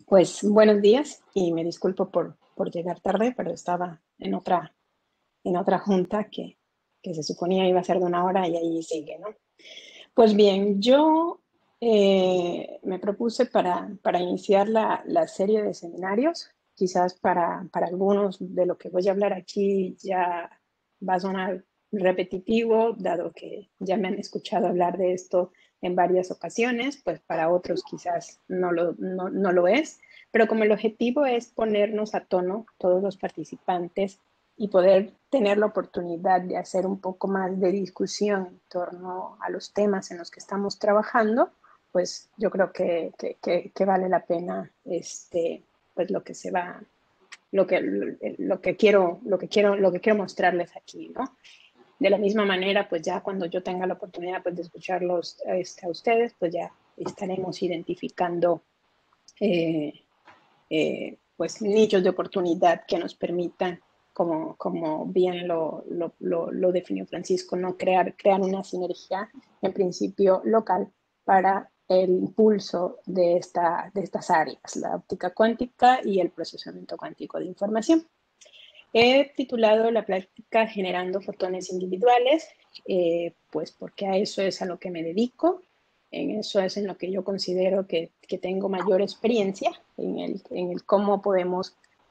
Pues buenos días y me disculpo por llegar tarde, pero estaba en otra junta que se suponía iba a ser de una hora y ahí sigue, ¿no? Pues bien, yo me propuse para iniciar la serie de seminarios, quizás para algunos de lo que voy a hablar aquí ya va a sonar repetitivo, dado que ya me han escuchado hablar de esto en varias ocasiones, pues para otros quizás no lo es, pero como el objetivo es ponernos a tono todos los participantes y poder tener la oportunidad de hacer un poco más de discusión en torno a los temas en los que estamos trabajando, pues yo creo que vale la pena pues lo que se va, lo que quiero mostrarles aquí, ¿no? De la misma manera, pues ya cuando yo tenga la oportunidad pues, de escucharlos a ustedes, pues ya estaremos identificando pues nichos de oportunidad que nos permitan, como bien lo definió Francisco, ¿no? crear una sinergia, en principio local, para el impulso de estas áreas, la óptica cuántica y el procesamiento cuántico de información. He titulado la práctica Generando fotones individuales, pues porque a eso es a lo que me dedico, en eso es en lo que yo considero que tengo mayor experiencia, en el cómo podemos,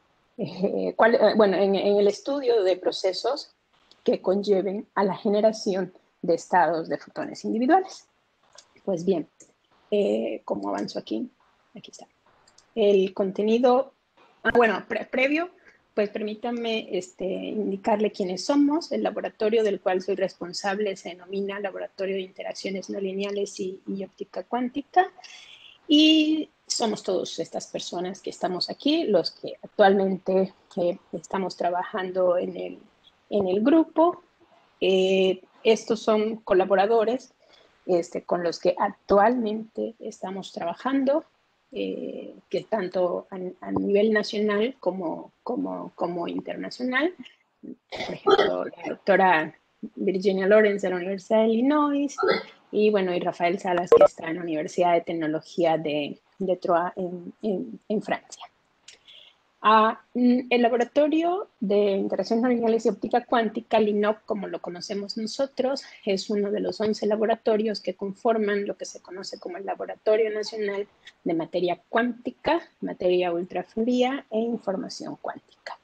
en el estudio de procesos que conlleven a la generación de estados de fotones individuales. Pues bien, ¿cómo avanzo aquí? Aquí está. El contenido, previo, pues permítanme indicarle quiénes somos. El laboratorio del cual soy responsable se denomina Laboratorio de Interacciones No Lineales y Óptica Cuántica. Y somos todas estas personas que estamos aquí, los que actualmente estamos trabajando en el grupo. Estos son colaboradores con los que actualmente estamos trabajando, que tanto a nivel nacional como internacional. Por ejemplo, la doctora Virginia Lawrence de la Universidad de Illinois y Rafael Salas, que está en la Universidad de Tecnología de Troyes en Francia. El Laboratorio de Interacciones No Lineales y Óptica Cuántica, LINOC, como lo conocemos nosotros, es uno de los 11 laboratorios que conforman lo que se conoce como el Laboratorio Nacional de Materia Cuántica, Materia Ultrafría e Información Cuántica.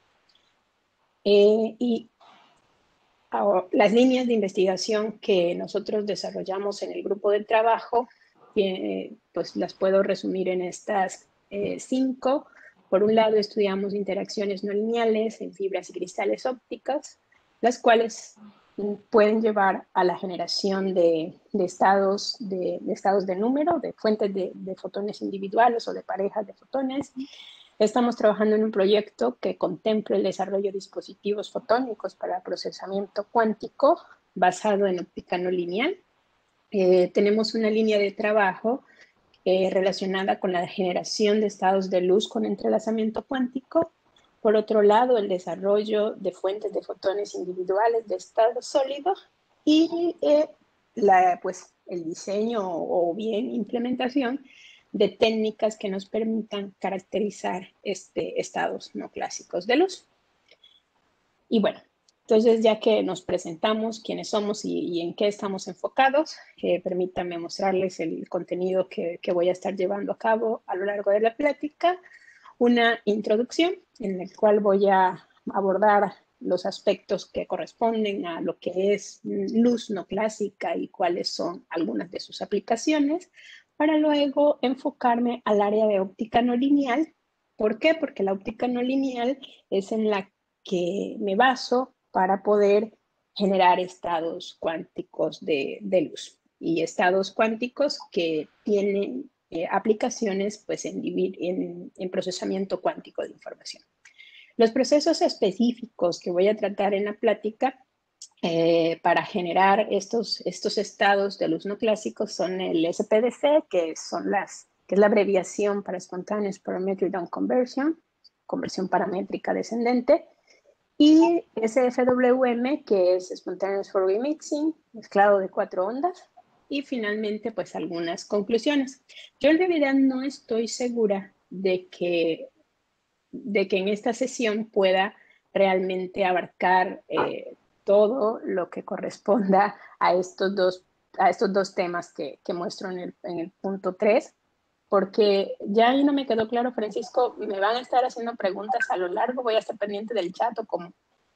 Las líneas de investigación que nosotros desarrollamos en el grupo de trabajo, pues las puedo resumir en estas 5. Por un lado, estudiamos interacciones no lineales en fibras y cristales ópticas, las cuales pueden llevar a la generación de estados de número, de fuentes de fotones individuales o de parejas de fotones. Estamos trabajando en un proyecto que contempla el desarrollo de dispositivos fotónicos para procesamiento cuántico basado en óptica no lineal. Tenemos una línea de trabajo relacionada con la generación de estados de luz con entrelazamiento cuántico. Por otro lado, el desarrollo de fuentes de fotones individuales de estado sólido y el diseño o bien implementación de técnicas que nos permitan caracterizar estados no clásicos de luz. Y bueno, entonces ya que nos presentamos quiénes somos y en qué estamos enfocados, permítanme mostrarles el contenido que voy a estar llevando a cabo a lo largo de la plática. Una introducción en la cual voy a abordar los aspectos que corresponden a lo que es luz no clásica y cuáles son algunas de sus aplicaciones, para luego enfocarme al área de óptica no lineal. ¿Por qué? Porque la óptica no lineal es en la que me baso para poder generar estados cuánticos de luz y estados cuánticos que tienen aplicaciones pues, en procesamiento cuántico de información. Los procesos específicos que voy a tratar en la plática para generar estos estados de luz no clásicos son el SPDC, que es la abreviación para Spontaneous Parametric Down Conversion, conversión paramétrica descendente, y SFWM, que es Spontaneous Fourier Mixing, mezclado de 4 ondas, y finalmente, pues algunas conclusiones. Yo en realidad no estoy segura de que en esta sesión pueda realmente abarcar todo lo que corresponda a estos dos temas que muestro en el punto 3, porque ya ahí no me quedó claro, Francisco, ¿me van a estar haciendo preguntas a lo largo? ¿Voy a estar pendiente del chat o cómo?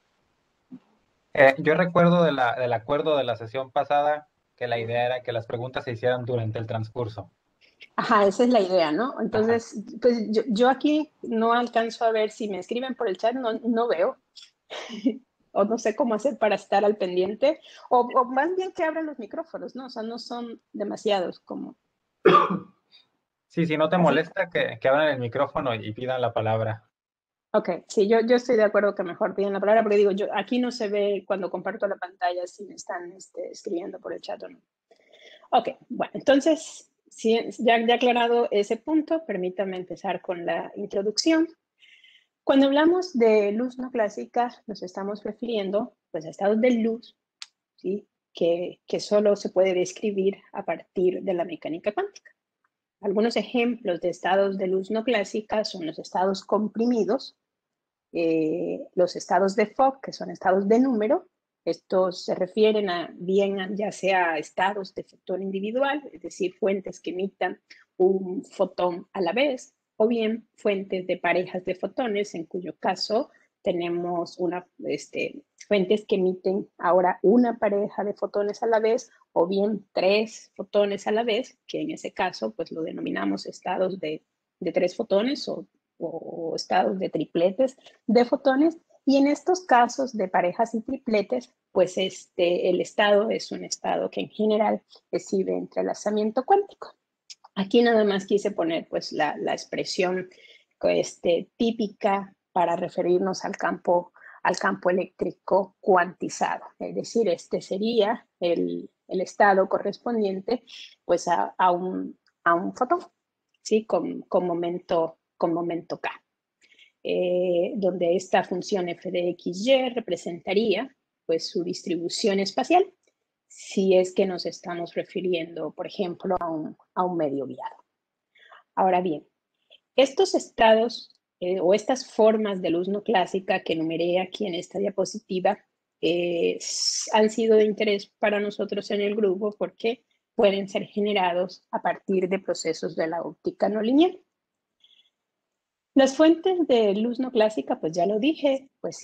Yo recuerdo del acuerdo de la sesión pasada que la idea era que las preguntas se hicieran durante el transcurso. Ajá, esa es la idea, ¿no? Ajá. Entonces, pues yo aquí no alcanzo a ver si me escriben por el chat, no veo. O no sé cómo hacer para estar al pendiente, o más bien que abran los micrófonos, ¿no? O sea, no son demasiados como... Sí, si no te ¿Así? molesta, que abran el micrófono y pidan la palabra. Ok, sí, yo estoy de acuerdo que mejor piden la palabra, porque digo, yo aquí no se ve cuando comparto la pantalla si me están escribiendo por el chat o no. Ok, bueno, entonces, si, ya aclarado ese punto, permítame empezar con la introducción. Cuando hablamos de luz no clásica, nos estamos refiriendo pues, a estados de luz, ¿sí? que solo se puede describir a partir de la mecánica cuántica. Algunos ejemplos de estados de luz no clásica son los estados comprimidos, los estados de Fock, que son estados de número. Estos se refieren ya sea a estados de fotón individual, es decir, fuentes que emitan un fotón a la vez, o bien fuentes de parejas de fotones, en cuyo caso tenemos fuentes que emiten ahora una pareja de fotones a la vez, o bien 3 fotones a la vez, que en ese caso pues lo denominamos estados de 3 fotones o estados de tripletes de fotones. Y en estos casos de parejas y tripletes, pues el estado es un estado que en general exhibe entrelazamiento cuántico. Aquí nada más quise poner pues la expresión típica para referirnos al campo eléctrico cuantizado. Es decir, este sería el estado correspondiente pues a un fotón, ¿sí? Con momento K. Donde esta función f de xy representaría pues su distribución espacial, si es que nos estamos refiriendo, por ejemplo, a un medio guiado. Ahora bien, estos estados o estas formas de luz no clásica que enumeré aquí en esta diapositiva han sido de interés para nosotros en el grupo porque pueden ser generados a partir de procesos de la óptica no lineal. Las fuentes de luz no clásica, pues ya lo dije, pues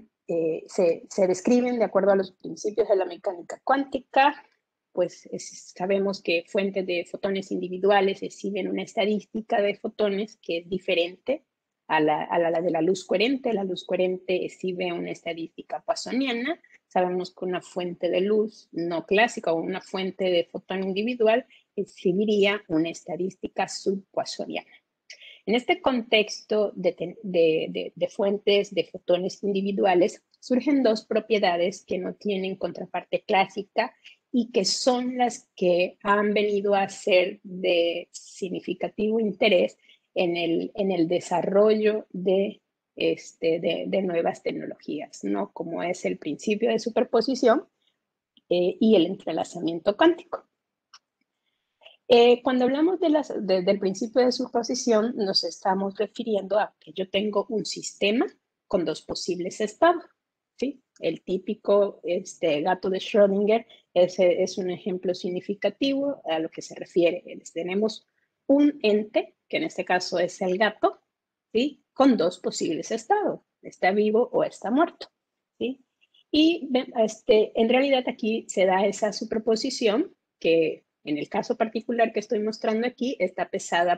se describen de acuerdo a los principios de la mecánica cuántica, pues sabemos que fuentes de fotones individuales exhiben una estadística de fotones que es diferente a la de la luz coherente. La luz coherente exhibe una estadística poissoniana. Sabemos que una fuente de luz no clásica o una fuente de fotón individual exhibiría una estadística subpoissoniana. En este contexto de fuentes de fotones individuales, surgen dos propiedades que no tienen contraparte clásica y que son las que han venido a ser de significativo interés en el desarrollo de nuevas tecnologías, ¿no? Como es el principio de superposición y el entrelazamiento cuántico. Cuando hablamos del principio de superposición, nos estamos refiriendo a que yo tengo un sistema con dos posibles estados, ¿sí? El típico gato de Schrödinger es un ejemplo significativo a lo que se refiere. Tenemos un ente, que en este caso es el gato, ¿sí? Con dos posibles estados, está vivo o está muerto, ¿sí? Y en realidad aquí se da esa superposición que en el caso particular que estoy mostrando aquí está pesada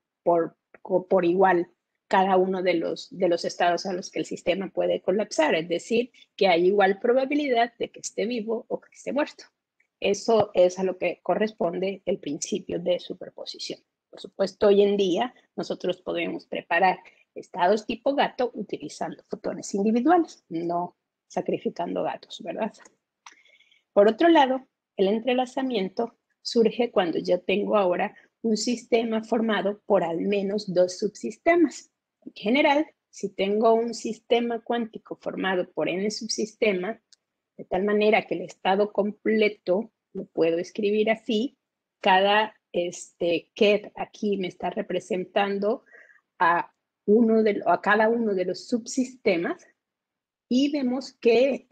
por igual cada uno de los estados a los que el sistema puede colapsar, es decir, que hay igual probabilidad de que esté vivo o que esté muerto. Eso es a lo que corresponde el principio de superposición. Por supuesto, hoy en día nosotros podemos preparar estados tipo gato utilizando fotones individuales, no sacrificando gatos, ¿verdad? Por otro lado, el entrelazamiento surge cuando yo tengo ahora un sistema formado por al menos dos subsistemas. En general, si tengo un sistema cuántico formado por n subsistemas, de tal manera que el estado completo lo puedo escribir así, cada que aquí me está representando a cada uno de los subsistemas y vemos que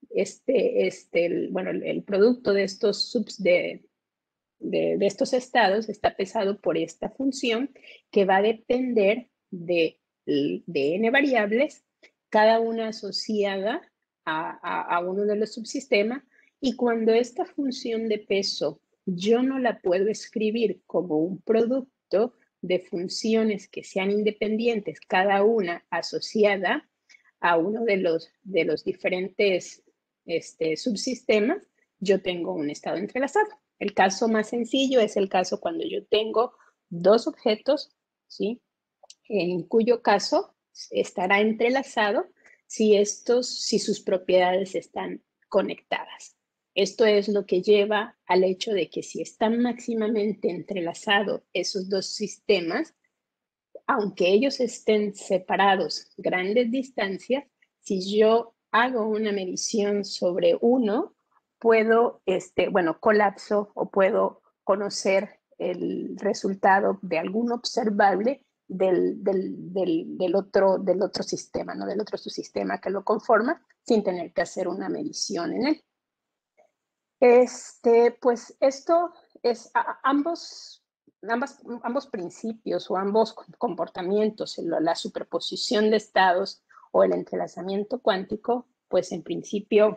el producto de estos de estos estados está pesado por esta función que va a depender de n variables, cada una asociada a uno de los subsistemas, y cuando esta función de peso yo no la puedo escribir como un producto de funciones que sean independientes, cada una asociada a uno de los diferentes subsistemas, yo tengo un estado entrelazado. El caso más sencillo es el caso cuando yo tengo dos objetos, ¿sí? En cuyo caso estará entrelazado si sus propiedades están conectadas. Esto es lo que lleva al hecho de que si están máximamente entrelazados esos dos sistemas, aunque ellos estén separados grandes distancias, si yo hago una medición sobre uno, puedo, colapso o puedo conocer el resultado de algún observable del otro sistema, ¿no? Del otro subsistema que lo conforma, sin tener que hacer una medición en él. Pues esto es ambos principios o ambos comportamientos, la superposición de estados o el entrelazamiento cuántico, pues en principio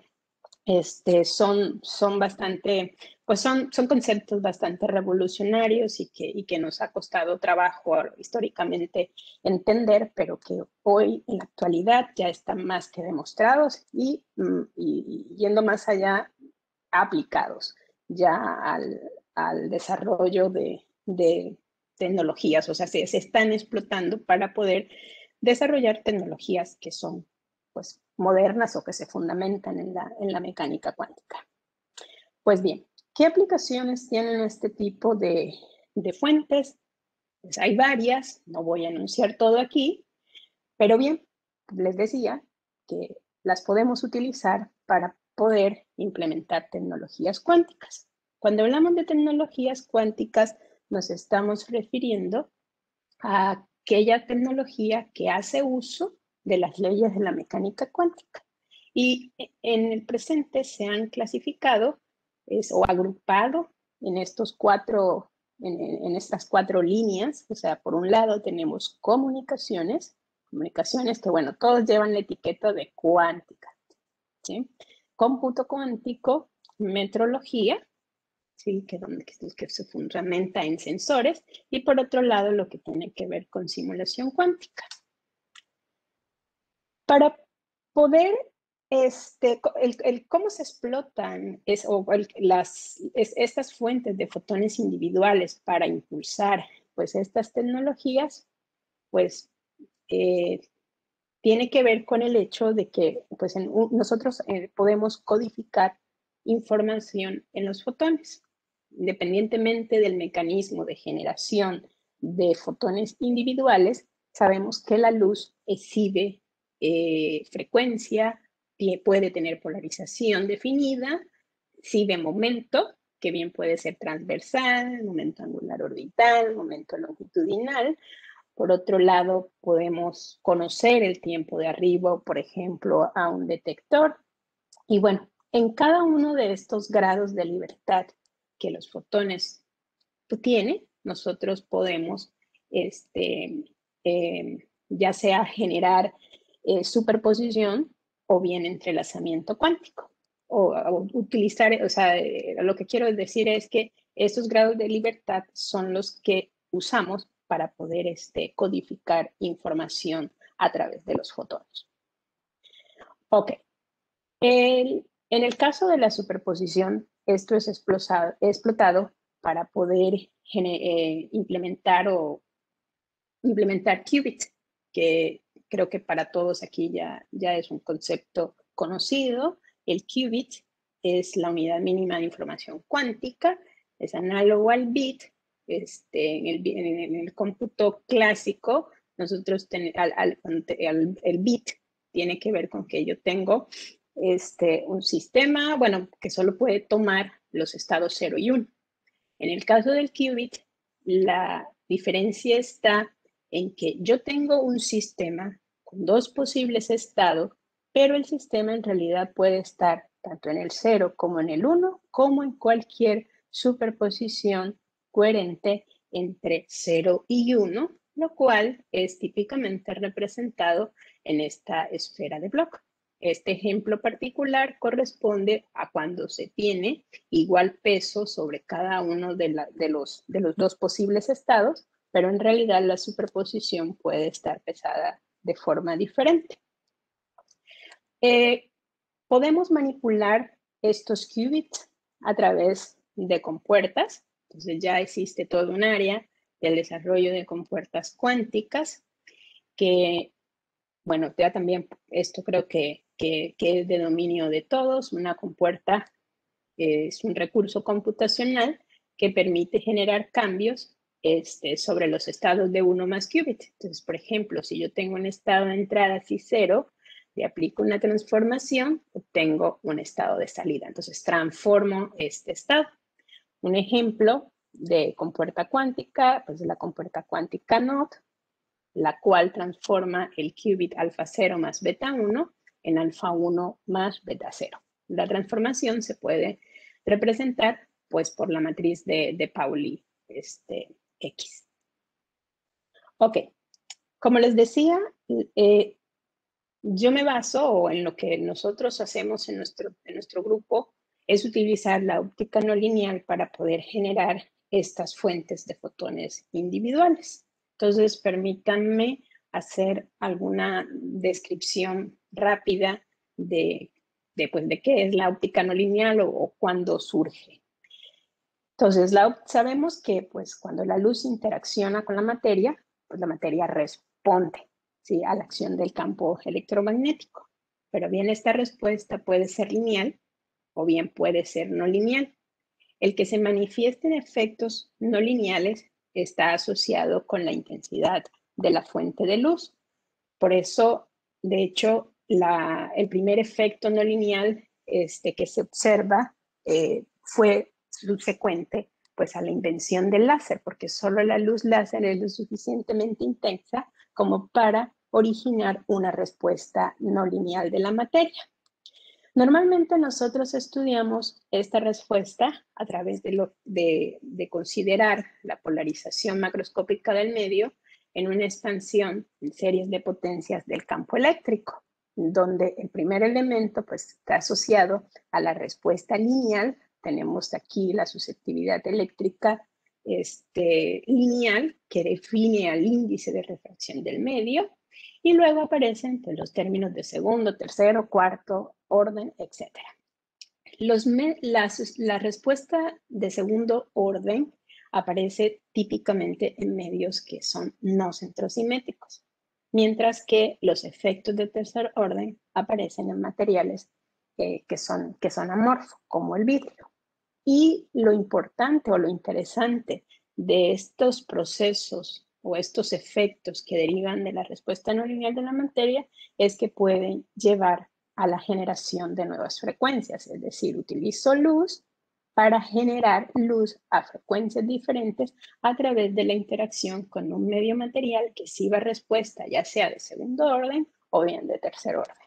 son bastante, pues son conceptos bastante revolucionarios y que nos ha costado trabajo históricamente entender, pero que hoy en la actualidad ya están más que demostrados y yendo más allá, aplicados ya al desarrollo de tecnologías, o sea, se están explotando para poder desarrollar tecnologías que son pues modernas o que se fundamentan en la mecánica cuántica. Pues bien, ¿qué aplicaciones tienen este tipo de fuentes? Pues hay varias, no voy a anunciar todo aquí, pero bien, les decía que las podemos utilizar para poder implementar tecnologías cuánticas. Cuando hablamos de tecnologías cuánticas, nos estamos refiriendo a aquella tecnología que hace uso de las leyes de la mecánica cuántica. Y en el presente se han clasificado o agrupado en estas cuatro líneas. O sea, por un lado tenemos comunicaciones que, bueno, todos llevan la etiqueta de cuántica, ¿sí? Cómputo cuántico, metrología, ¿sí? que se fundamenta en sensores, y por otro lado lo que tiene que ver con simulación cuántica. Para poder, cómo se explotan estas fuentes de fotones individuales para impulsar pues estas tecnologías, pues tiene que ver con el hecho de que pues, nosotros podemos codificar información en los fotones. Independientemente del mecanismo de generación de fotones individuales, sabemos que la luz exhibe frecuencia, puede tener polarización definida, exhibe momento, que bien puede ser transversal, momento angular orbital, momento longitudinal. Por otro lado, podemos conocer el tiempo de arribo, por ejemplo, a un detector. Y bueno, en cada uno de estos grados de libertad que los fotones tienen, nosotros podemos ya sea generar superposición o bien entrelazamiento cuántico. O utilizar, o sea, lo que quiero decir es que estos grados de libertad son los que usamos para poder codificar información a través de los fotones. Ok. En el caso de la superposición, esto es explotado para poder implementar qubit, que creo que para todos aquí ya es un concepto conocido. El qubit es la unidad mínima de información cuántica, es análogo al bit. En el cómputo clásico, nosotros el bit tiene que ver con que yo tengo un sistema, bueno, que solo puede tomar los estados 0 y 1. En el caso del qubit, la diferencia está en que yo tengo un sistema con dos posibles estados, pero el sistema en realidad puede estar tanto en el 0 como en el 1, como en cualquier superposición coherente entre 0 y 1, lo cual es típicamente representado en esta esfera de Bloch. Este ejemplo particular corresponde a cuando se tiene igual peso sobre cada uno de los dos posibles estados, pero en realidad la superposición puede estar pesada de forma diferente. Podemos manipular estos qubits a través de compuertas. Entonces ya existe todo un área del desarrollo de compuertas cuánticas que, bueno, ya también esto creo que es de dominio de todos. Una compuerta es un recurso computacional que permite generar cambios sobre los estados de uno más qubit. Entonces, por ejemplo, si yo tengo un estado de entrada así 0, le aplico una transformación, obtengo un estado de salida. Entonces, transformo este estado. Un ejemplo de compuerta cuántica, pues la compuerta cuántica NOT, la cual transforma el qubit alfa 0 más beta 1 en alfa 1 más beta 0. La transformación se puede representar pues por la matriz de Pauli X. Ok, como les decía, yo me baso, o en lo que nosotros hacemos en nuestro grupo, es utilizar la óptica no lineal para poder generar estas fuentes de fotones individuales. Entonces, permítanme hacer alguna descripción rápida de qué es la óptica no lineal o cuándo surge. Entonces, sabemos que pues, cuando la luz interacciona con la materia, pues la materia responde, ¿sí?, a la acción del campo electromagnético. Pero bien, esta respuesta puede ser lineal o bien puede ser no lineal. El que se manifiesten efectos no lineales está asociado con la intensidad de la fuente de luz. Por eso, de hecho, el primer efecto no lineal que se observa fue subsecuente pues, a la invención del láser, porque solo la luz láser es lo suficientemente intensa como para originar una respuesta no lineal de la materia. Normalmente nosotros estudiamos esta respuesta a través de considerar la polarización macroscópica del medio en una expansión en series de potencias del campo eléctrico, donde el primer elemento pues, está asociado a la respuesta lineal. Tenemos aquí la susceptibilidad eléctrica lineal, que define al índice de refracción del medio, y luego aparecen pues, los términos de segundo, tercero, cuarto orden, etc. La respuesta de segundo orden aparece típicamente en medios que son no centrosimétricos, mientras que los efectos de tercer orden aparecen en materiales que son amorfos, como el vidrio. Y lo importante o lo interesante de estos procesos o estos efectos que derivan de la respuesta no lineal de la materia es que pueden llevar a la generación de nuevas frecuencias, es decir, utilizo luz para generar luz a frecuencias diferentes a través de la interacción con un medio material que sirva respuesta ya sea de segundo orden o bien de tercer orden.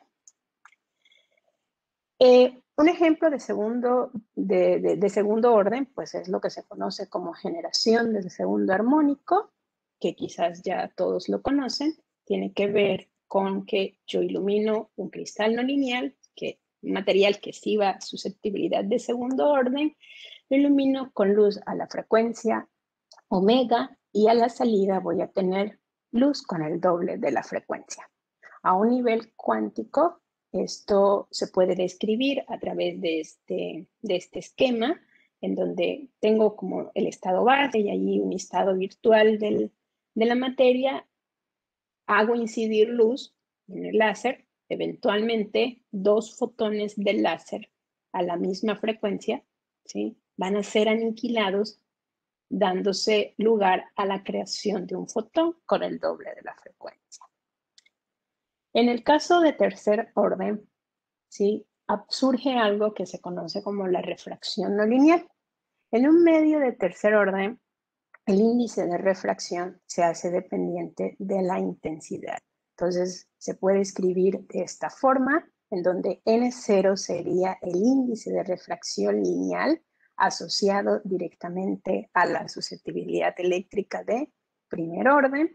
Un ejemplo de segundo orden, pues es lo que se conoce como generación del segundo armónico, que quizás ya todos lo conocen. Tiene que ver con que yo ilumino un cristal no lineal, un material que exhiba susceptibilidad de segundo orden, lo ilumino con luz a la frecuencia omega y a la salida voy a tener luz con el doble de la frecuencia. A un nivel cuántico, esto se puede describir a través de este esquema, en donde tengo como el estado base y allí un estado virtual de la materia. Hago incidir luz en el láser, eventualmente dos fotones del láser a la misma frecuencia, ¿sí?, van a ser aniquilados, dándose lugar a la creación de un fotón con el doble de la frecuencia. En el caso de tercer orden, ¿sí?, surge algo que se conoce como la refracción no lineal. En un medio de tercer orden, el índice de refracción se hace dependiente de la intensidad. Entonces, se puede escribir de esta forma, en donde N0 sería el índice de refracción lineal asociado directamente a la susceptibilidad eléctrica de primer orden.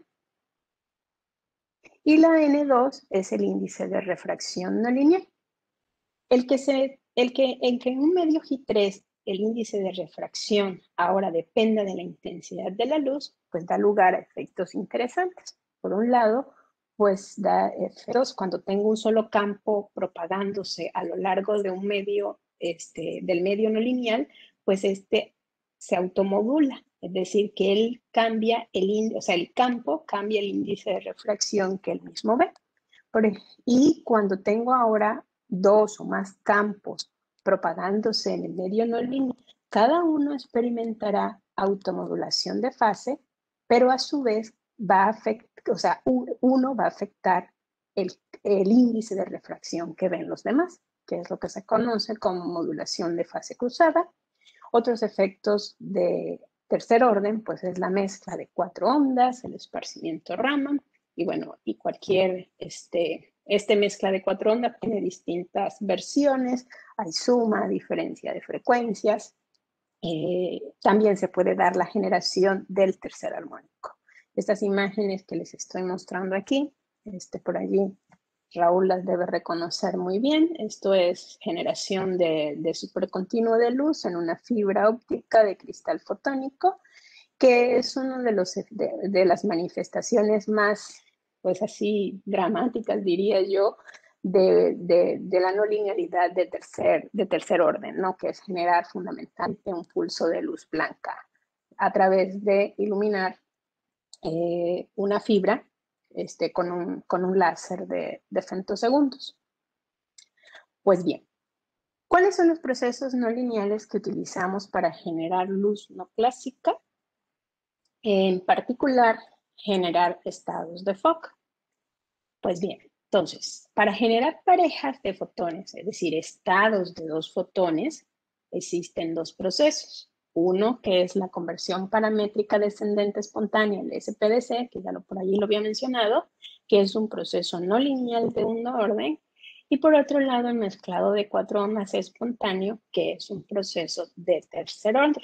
Y la N2 es el índice de refracción no lineal. En un medio J3 el índice de refracción ahora depende de la intensidad de la luz, pues da lugar a efectos interesantes. Por un lado, pues da efectos cuando tengo un solo campo propagándose a lo largo de un medio, del medio no lineal, pues se automodula, es decir, que él cambia el campo cambia el índice de refracción que él mismo ve. Y cuando tengo ahora dos o más campos propagándose en el medio no lineal, cada uno experimentará automodulación de fase, pero a su vez uno va a afectar el índice de refracción que ven los demás, que es lo que se conoce como modulación de fase cruzada. Otros efectos de tercer orden, pues es la mezcla de 4 ondas, el esparcimiento Raman, y bueno, y cualquier mezcla de 4 ondas tiene distintas versiones, hay suma, diferencia de frecuencias, también se puede dar la generación del tercer armónico. Estas imágenes que les estoy mostrando aquí, por allí Raúl las debe reconocer muy bien. Esto es generación de supercontinuo de luz en una fibra óptica de cristal fotónico, que es una de las manifestaciones más, pues así, dramáticas, diría yo, de la no linealidad de tercer orden, ¿no? Que es generar fundamentalmente un pulso de luz blanca a través de iluminar una fibra con un láser de femtosegundos. Pues bien, ¿cuáles son los procesos no lineales que utilizamos para generar luz no clásica? En particular, generar estados de Fock. Pues bien, entonces, para generar parejas de fotones, es decir, estados de dos fotones, existen dos procesos. Uno, que es la conversión paramétrica descendente espontánea, el SPDC, que ya por allí lo había mencionado, que es un proceso no lineal de un orden. Y por otro lado, el mezclado de 4 ondas espontáneo, que es un proceso de tercer orden.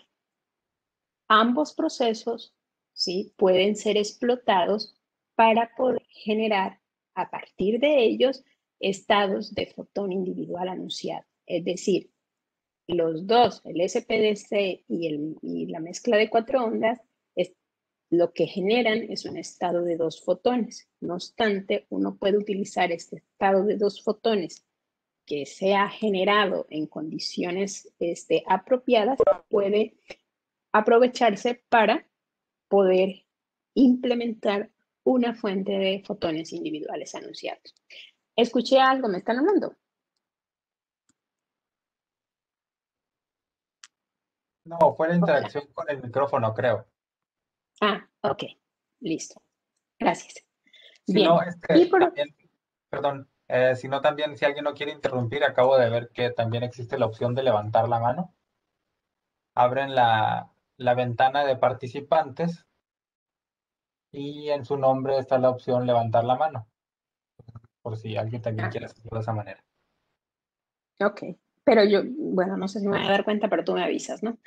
Ambos procesos, ¿sí?, pueden ser explotados para poder generar a partir de ellos estados de fotón individual anunciado. Es decir, los dos, el SPDC y la mezcla de 4 ondas, lo que generan es un estado de dos fotones. No obstante, uno puede utilizar este estado de dos fotones que sea generado en condiciones apropiadas, puede aprovecharse para poder implementar una fuente de fotones individuales anunciados. Escuché algo, ¿me están hablando? No, fue la interacción con el micrófono, creo. Ah, ok, listo. Gracias. Si Bien. no, también, perdón, si no también, si alguien no quiere interrumpir, acabo de ver que también existe la opción de levantar la mano. Abren la ventana de participantes y en su nombre está la opción levantar la mano, por si alguien también quiere hacerlo de esa manera. Ok, pero yo, bueno, no sé si me voy a dar cuenta, pero tú me avisas, ¿no?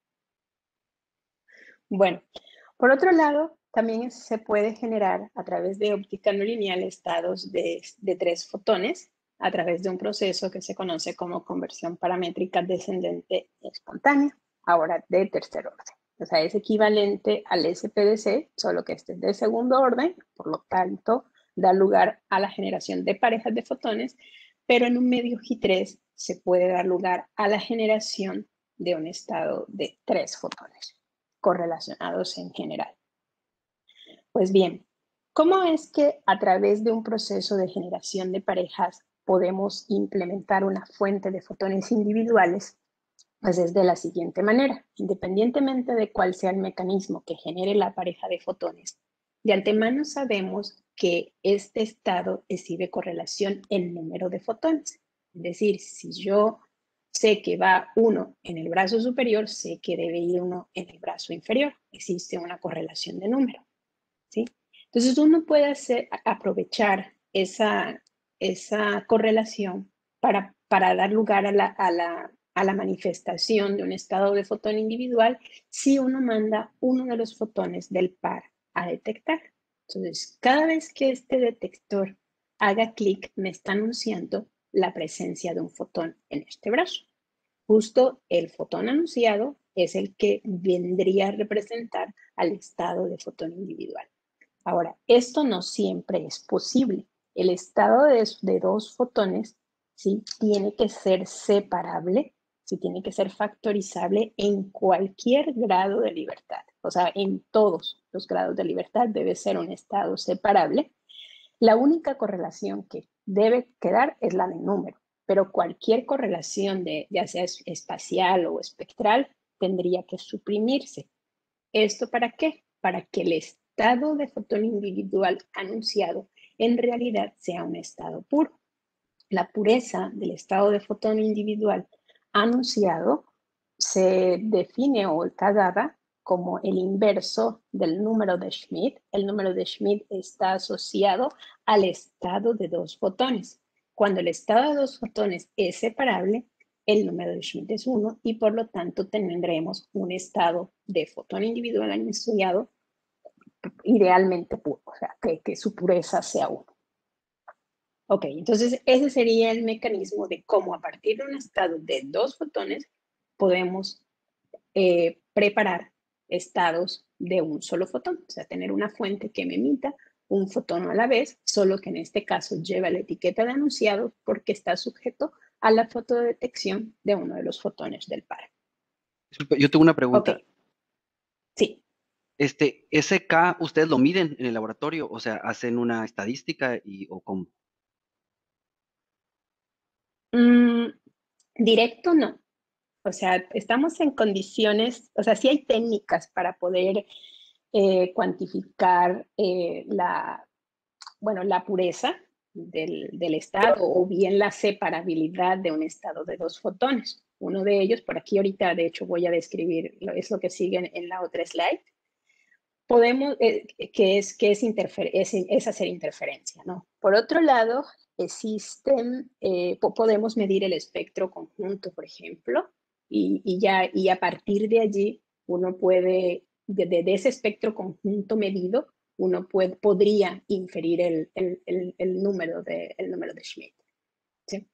Bueno, por otro lado, también se puede generar a través de óptica no lineal estados de 3 fotones a través de un proceso que se conoce como conversión paramétrica descendente espontánea, ahora de tercer orden. O sea, es equivalente al SPDC, solo que este es de segundo orden, por lo tanto, da lugar a la generación de parejas de fotones, pero en un medio J3 se puede dar lugar a la generación de un estado de 3 fotones correlacionados en general. Pues bien, ¿cómo es que a través de un proceso de generación de parejas podemos implementar una fuente de fotones individuales? Pues es de la siguiente manera. Independientemente de cuál sea el mecanismo que genere la pareja de fotones, de antemano sabemos que este estado exhibe correlación en número de fotones. Es decir, si yo sé que va uno en el brazo superior, sé que debe ir uno en el brazo inferior. Existe una correlación de número, ¿sí? Entonces uno puede aprovechar esa correlación para dar lugar a la manifestación de un estado de fotón individual si uno manda uno de los fotones del par a detectar. Entonces, cada vez que este detector haga clic, me está anunciando la presencia de un fotón en este brazo. Justo el fotón anunciado es el que vendría a representar al estado de fotón individual. Ahora, esto no siempre es posible. El estado de dos fotones, ¿sí?, tiene que ser separable, ¿sí?, tiene que ser factorizable en cualquier grado de libertad. O sea, en todos los grados de libertad debe ser un estado separable. La única correlación que debe quedar es la de número, pero cualquier correlación ya sea espacial o espectral, tendría que suprimirse. ¿Esto para qué? Para que el estado de fotón individual anunciado en realidad sea un estado puro. La pureza del estado de fotón individual anunciado se define o está dada como el inverso del número de Schmidt. El número de Schmidt está asociado al estado de dos fotones. Cuando el estado de dos fotones es separable, el número de Schmidt es 1 y por lo tanto tendremos un estado de fotón individual anunciado idealmente puro, o sea, que su pureza sea 1. Ok, entonces ese sería el mecanismo de cómo a partir de un estado de dos fotones podemos preparar estados de un solo fotón, o sea, tener una fuente que me emita un fotón a la vez, solo que en este caso lleva la etiqueta de anunciado porque está sujeto a la fotodetección de uno de los fotones del par. Yo tengo una pregunta. Ok, sí. ¿Ese K ustedes lo miden en el laboratorio? O sea, ¿hacen una estadística o cómo? Directo no. O sea, estamos en condiciones, o sea, sí hay técnicas para poder cuantificar la pureza del estado o bien la separabilidad de un estado de dos fotones. Uno de ellos, por aquí ahorita, de hecho, voy a describir, es lo que sigue en la otra slide. Podemos, que es hacer interferencia, ¿no? Por otro lado, podemos medir el espectro conjunto, por ejemplo, y a partir de allí uno puede, de ese espectro conjunto medido, uno podría inferir el número de Schmidt. ¿Sí?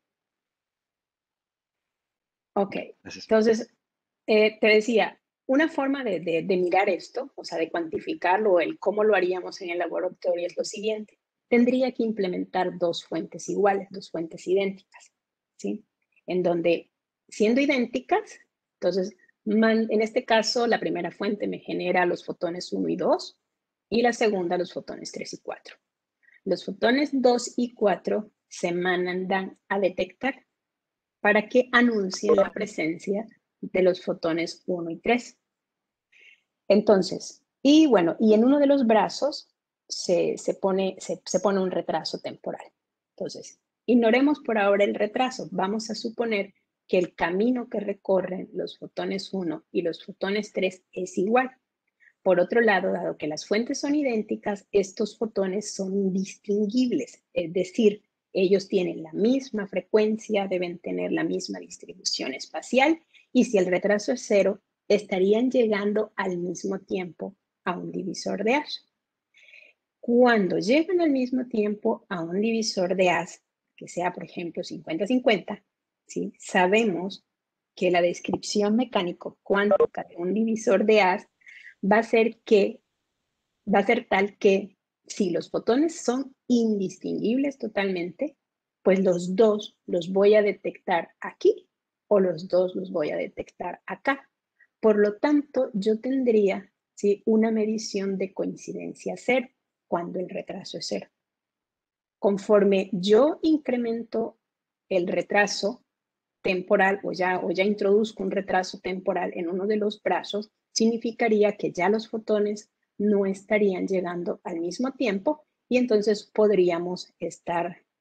Ok, entonces, te decía, una forma de mirar esto, o sea, de cuantificarlo, el cómo lo haríamos en el laboratorio es lo siguiente. Tendría que implementar dos fuentes iguales, dos fuentes idénticas, ¿sí? En donde, siendo idénticas, entonces, en este caso, la primera fuente me genera los fotones 1 y 2 y la segunda los fotones 3 y 4. Los fotones 2 y 4 se mandan a detectar para que anuncien la presencia de los fotones 1 y 3. Entonces, y en uno de los brazos se pone un retraso temporal. Entonces, ignoremos por ahora el retraso. Vamos a suponer que el camino que recorren los fotones 1 y los fotones 3 es igual. Por otro lado, dado que las fuentes son idénticas, estos fotones son indistinguibles, es decir, ellos tienen la misma frecuencia, deben tener la misma distribución espacial y si el retraso es 0, estarían llegando al mismo tiempo a un divisor de Asch. Cuando llegan al mismo tiempo a un divisor de Asch, que sea por ejemplo 50-50, ¿sí?, sabemos que la descripción mecánico cuántica de un divisor de Asch va a ser tal que si los fotones son indistinguibles totalmente, pues los dos los voy a detectar aquí o los dos los voy a detectar acá. Por lo tanto, yo tendría, ¿sí?, una medición de coincidencia 0 cuando el retraso es 0. Conforme yo incremento el retraso temporal o ya introduzco un retraso temporal en uno de los brazos, significaría que ya los fotones no estarían llegando al mismo tiempo y entonces podríamos estar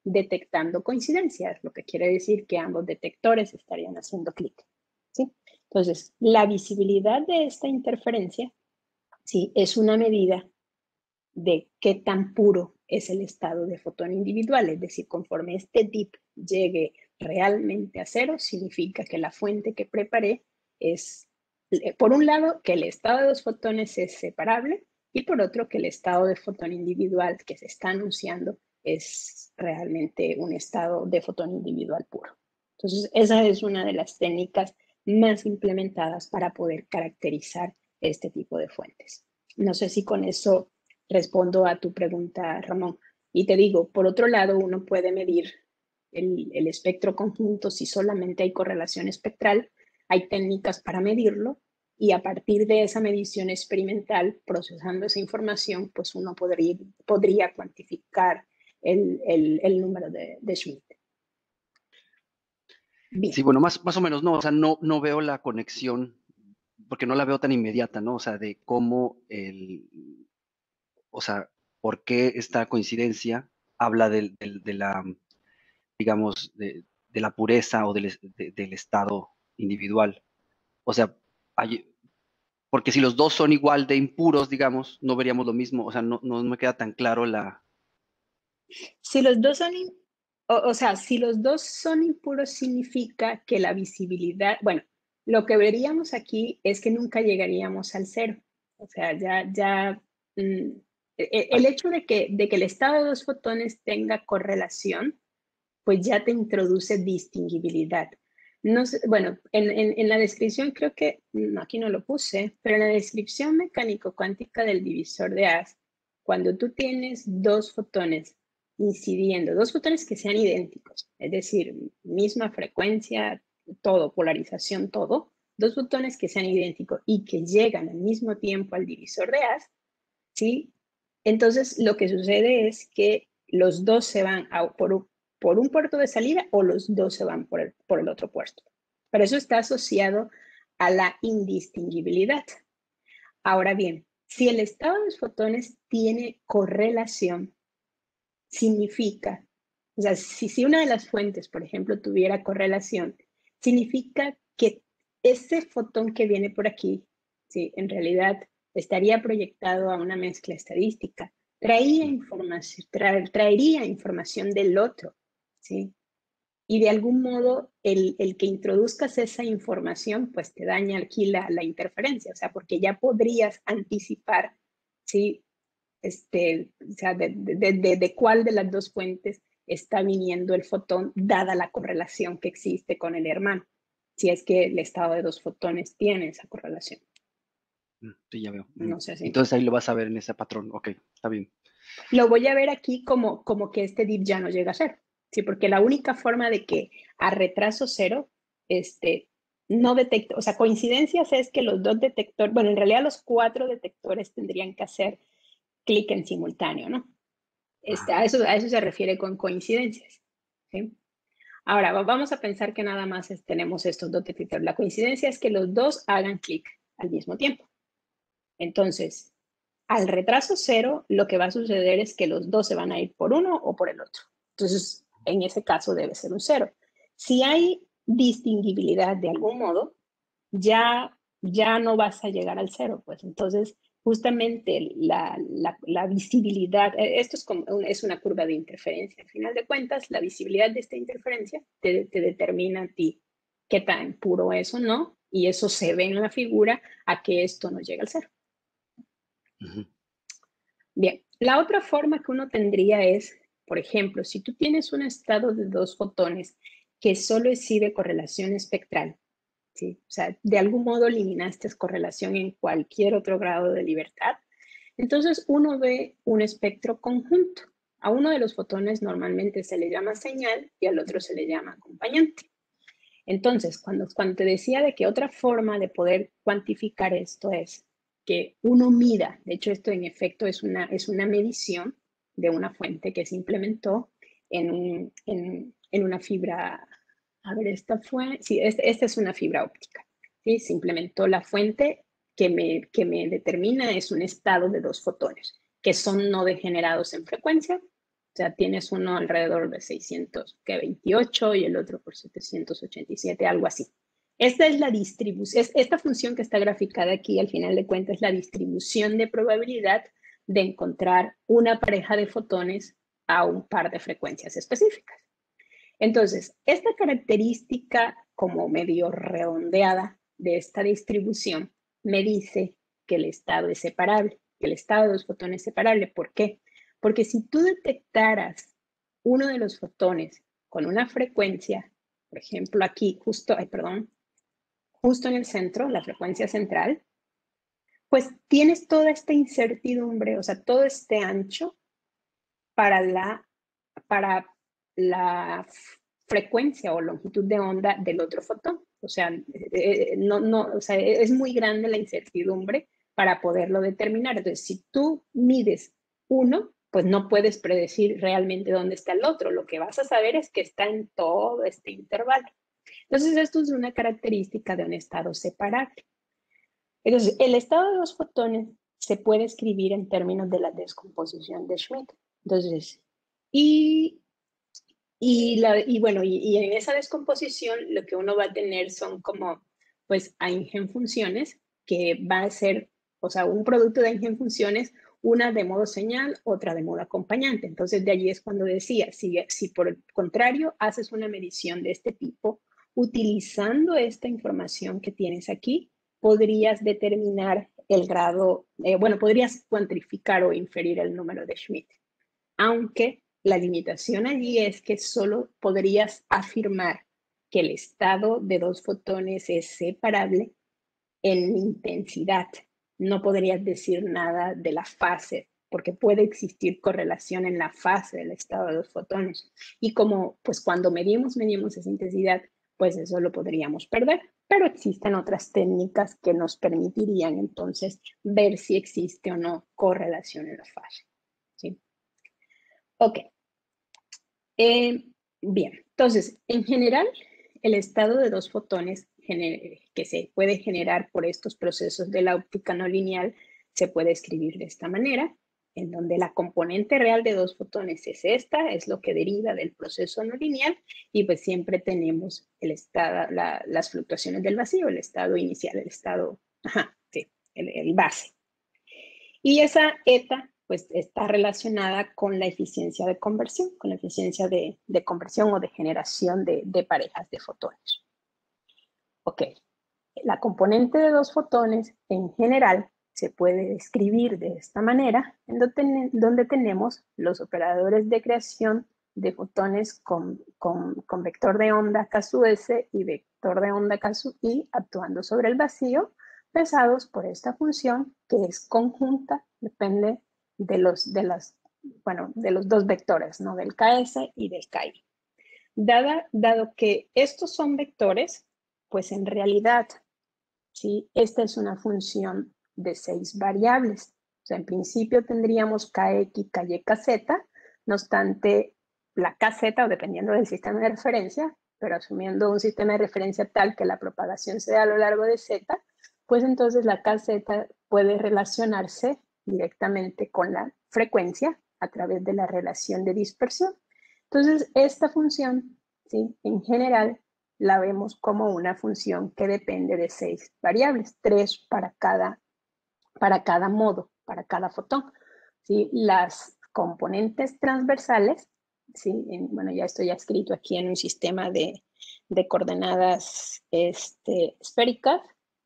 detectando coincidencias, lo que quiere decir que ambos detectores estarían haciendo clic, ¿sí? Entonces, la visibilidad de esta interferencia, ¿sí?, es una medida de qué tan puro es el estado de fotón individual, es decir, conforme este dip llegue realmente a cero, significa que la fuente que preparé es, por un lado, que el estado de los fotones es separable y por otro, que el estado de fotón individual que se está anunciando es realmente un estado de fotón individual puro. Entonces, esa es una de las técnicas más implementadas para poder caracterizar este tipo de fuentes. No sé si con eso respondo a tu pregunta, Ramón. Y te digo, por otro lado, uno puede medir el espectro conjunto si solamente hay correlación espectral. Hay técnicas para medirlo y a partir de esa medición experimental, procesando esa información, pues uno podría cuantificar el número de Schmidt. Bien. Sí, bueno, más o menos, no, o sea, no veo la conexión, porque no la veo tan inmediata, ¿no? O sea, de cómo o sea, por qué esta coincidencia habla de la, digamos, de la pureza o del estado individual. O sea, porque si los dos son igual de impuros, digamos, no veríamos lo mismo. O sea, no me queda tan claro la... Si los dos son, o sea, si los dos son impuros, significa que la visibilidad, bueno, lo que veríamos aquí es que nunca llegaríamos al cero. O sea, el hecho de que el estado de los fotones tenga correlación, pues ya te introduce distinguibilidad. No sé, bueno, en la descripción creo que, aquí no lo puse, pero en la descripción mecánico-cuántica del divisor de As, cuando tú tienes dos fotones incidiendo, dos fotones que sean idénticos, es decir, misma frecuencia, todo, polarización, todo, dos fotones que sean idénticos y que llegan al mismo tiempo al divisor de As, ¿sí? Entonces, lo que sucede es que los dos se van por un puerto de salida o los dos se van por el otro puerto. Pero eso está asociado a la indistinguibilidad. Ahora bien, si el estado de los fotones tiene correlación, significa, o sea, si una de las fuentes, por ejemplo, tuviera correlación, significa que ese fotón que viene por aquí, ¿sí?, en realidad estaría proyectado a una mezcla estadística, traería información del otro, ¿sí? Y de algún modo el que introduzcas esa información, pues te daña aquí la interferencia, o sea, porque ya podrías anticipar, ¿sí?, o sea, de cuál de las dos fuentes está viniendo el fotón, dada la correlación que existe con el hermano, si es que el estado de dos fotones tiene esa correlación. Sí, ya veo. No sé si. Entonces ahí lo vas a ver en ese patrón. Ok, está bien. Lo voy a ver aquí como que este dip ya no llega a cero, ¿sí? Porque la única forma de que a retraso cero, no detecte, o sea, coincidencias es que los dos detectores, bueno, en realidad los 4 detectores tendrían que hacer clic en simultáneo, ¿no? A eso se refiere con coincidencias, ¿sí? Ahora, vamos a pensar que nada más tenemos estos dos detectores. La coincidencia es que los dos hagan clic al mismo tiempo. Entonces, al retraso cero, lo que va a suceder es que los dos se van a ir por uno o por el otro. Entonces, en ese caso debe ser un cero. Si hay distinguibilidad de algún modo, ya no vas a llegar al cero, pues entonces justamente la visibilidad, esto es una curva de interferencia. Al final de cuentas, la visibilidad de esta interferencia te determina a ti qué tan puro es o no, y eso se ve en la figura a que esto no llega al cero. Bien, la otra forma que uno tendría es, por ejemplo, si tú tienes un estado de dos fotones que solo exhibe correlación espectral, ¿sí? O sea, de algún modo eliminaste correlación en cualquier otro grado de libertad, entonces uno ve un espectro conjunto. A uno de los fotones normalmente se le llama señal y al otro se le llama acompañante. Entonces, cuando te decía de que otra forma de poder cuantificar esto es que uno mida, de hecho esto en efecto es una medición de una fuente que se implementó en una fibra, a ver, esta es una fibra óptica, ¿sí? Se implementó la fuente que me determina es un estado de dos fotones que son no degenerados en frecuencia, sea, tienes uno alrededor de 628 y el otro por 787, algo así. Esta es la distribución, esta función que está graficada aquí, al final de cuentas, es la distribución de probabilidad de encontrar una pareja de fotones a un par de frecuencias específicas. Entonces, esta característica como medio redondeada de esta distribución me dice que el estado es separable, que el estado de los fotones es separable. ¿Por qué? Porque si tú detectaras uno de los fotones con una frecuencia, por ejemplo aquí, justo en el centro, la frecuencia central, pues tienes toda esta incertidumbre, o sea, todo este ancho para la frecuencia o longitud de onda del otro fotón. O sea, es muy grande la incertidumbre para poderlo determinar. Entonces, si tú mides uno, pues no puedes predecir realmente dónde está el otro. Lo que vas a saber es que está en todo este intervalo. Entonces, esto es una característica de un estado separable. Entonces, el estado de los fotones se puede escribir en términos de la descomposición de Schmidt. Entonces, y en esa descomposición lo que uno va a tener son como, pues, eigenfunciones, que va a ser, o sea, un producto de eigenfunciones, una de modo señal, otra de modo acompañante. Entonces, de allí es cuando decía, si por el contrario haces una medición de este tipo, utilizando esta información que tienes aquí, podrías determinar el grado, podrías cuantificar o inferir el número de Schmidt. Aunque la limitación allí es que solo podrías afirmar que el estado de dos fotones es separable en intensidad. No podrías decir nada de la fase, porque puede existir correlación en la fase del estado de dos fotones. Y como pues cuando medimos esa intensidad, pues eso lo podríamos perder. Pero existen otras técnicas que nos permitirían entonces ver si existe o no correlación en la fase. ¿Sí? Ok. Bien, entonces, en general, el estado de dos fotones que se puede generar por estos procesos de la óptica no lineal se puede escribir de esta manera, en donde la componente real de dos fotones es esta, es lo que deriva del proceso no lineal, y pues siempre tenemos las fluctuaciones del vacío, el estado inicial, el base. Y esa eta pues está relacionada con la eficiencia de conversión, con la eficiencia de conversión o de generación de parejas de fotones. Ok, la componente de dos fotones en general se puede escribir de esta manera, en donde tenemos los operadores de creación de fotones con vector de onda K sub S y vector de onda K sub I actuando sobre el vacío, pesados por esta función que es conjunta, depende de los dos vectores, ¿no? Del KS y del KI. Dado que estos son vectores, pues en realidad, ¿sí? Esta es una función de 6 variables. O sea, en principio tendríamos KX, KY, KZ, no obstante, la KZ, o dependiendo del sistema de referencia, pero asumiendo un sistema de referencia tal que la propagación se da a lo largo de Z, pues entonces la KZ puede relacionarse directamente con la frecuencia a través de la relación de dispersión. Entonces, esta función, ¿sí? En general, la vemos como una función que depende de 6 variables, 3 para cada modo, para cada fotón. ¿Sí? Las componentes transversales, ¿sí? Ya esto ya escrito aquí en un sistema de coordenadas esféricas,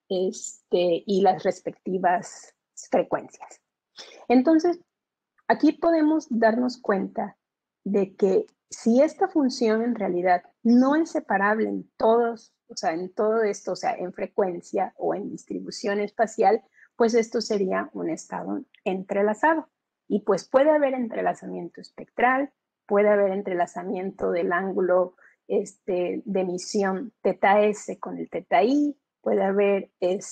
y las respectivas frecuencias. Entonces, aquí podemos darnos cuenta de que si esta función en realidad no es separable en todo esto, o sea, en frecuencia o en distribución espacial, pues esto sería un estado entrelazado. Y pues puede haber entrelazamiento espectral, puede haber entrelazamiento del ángulo de emisión θS con el θI, puede haber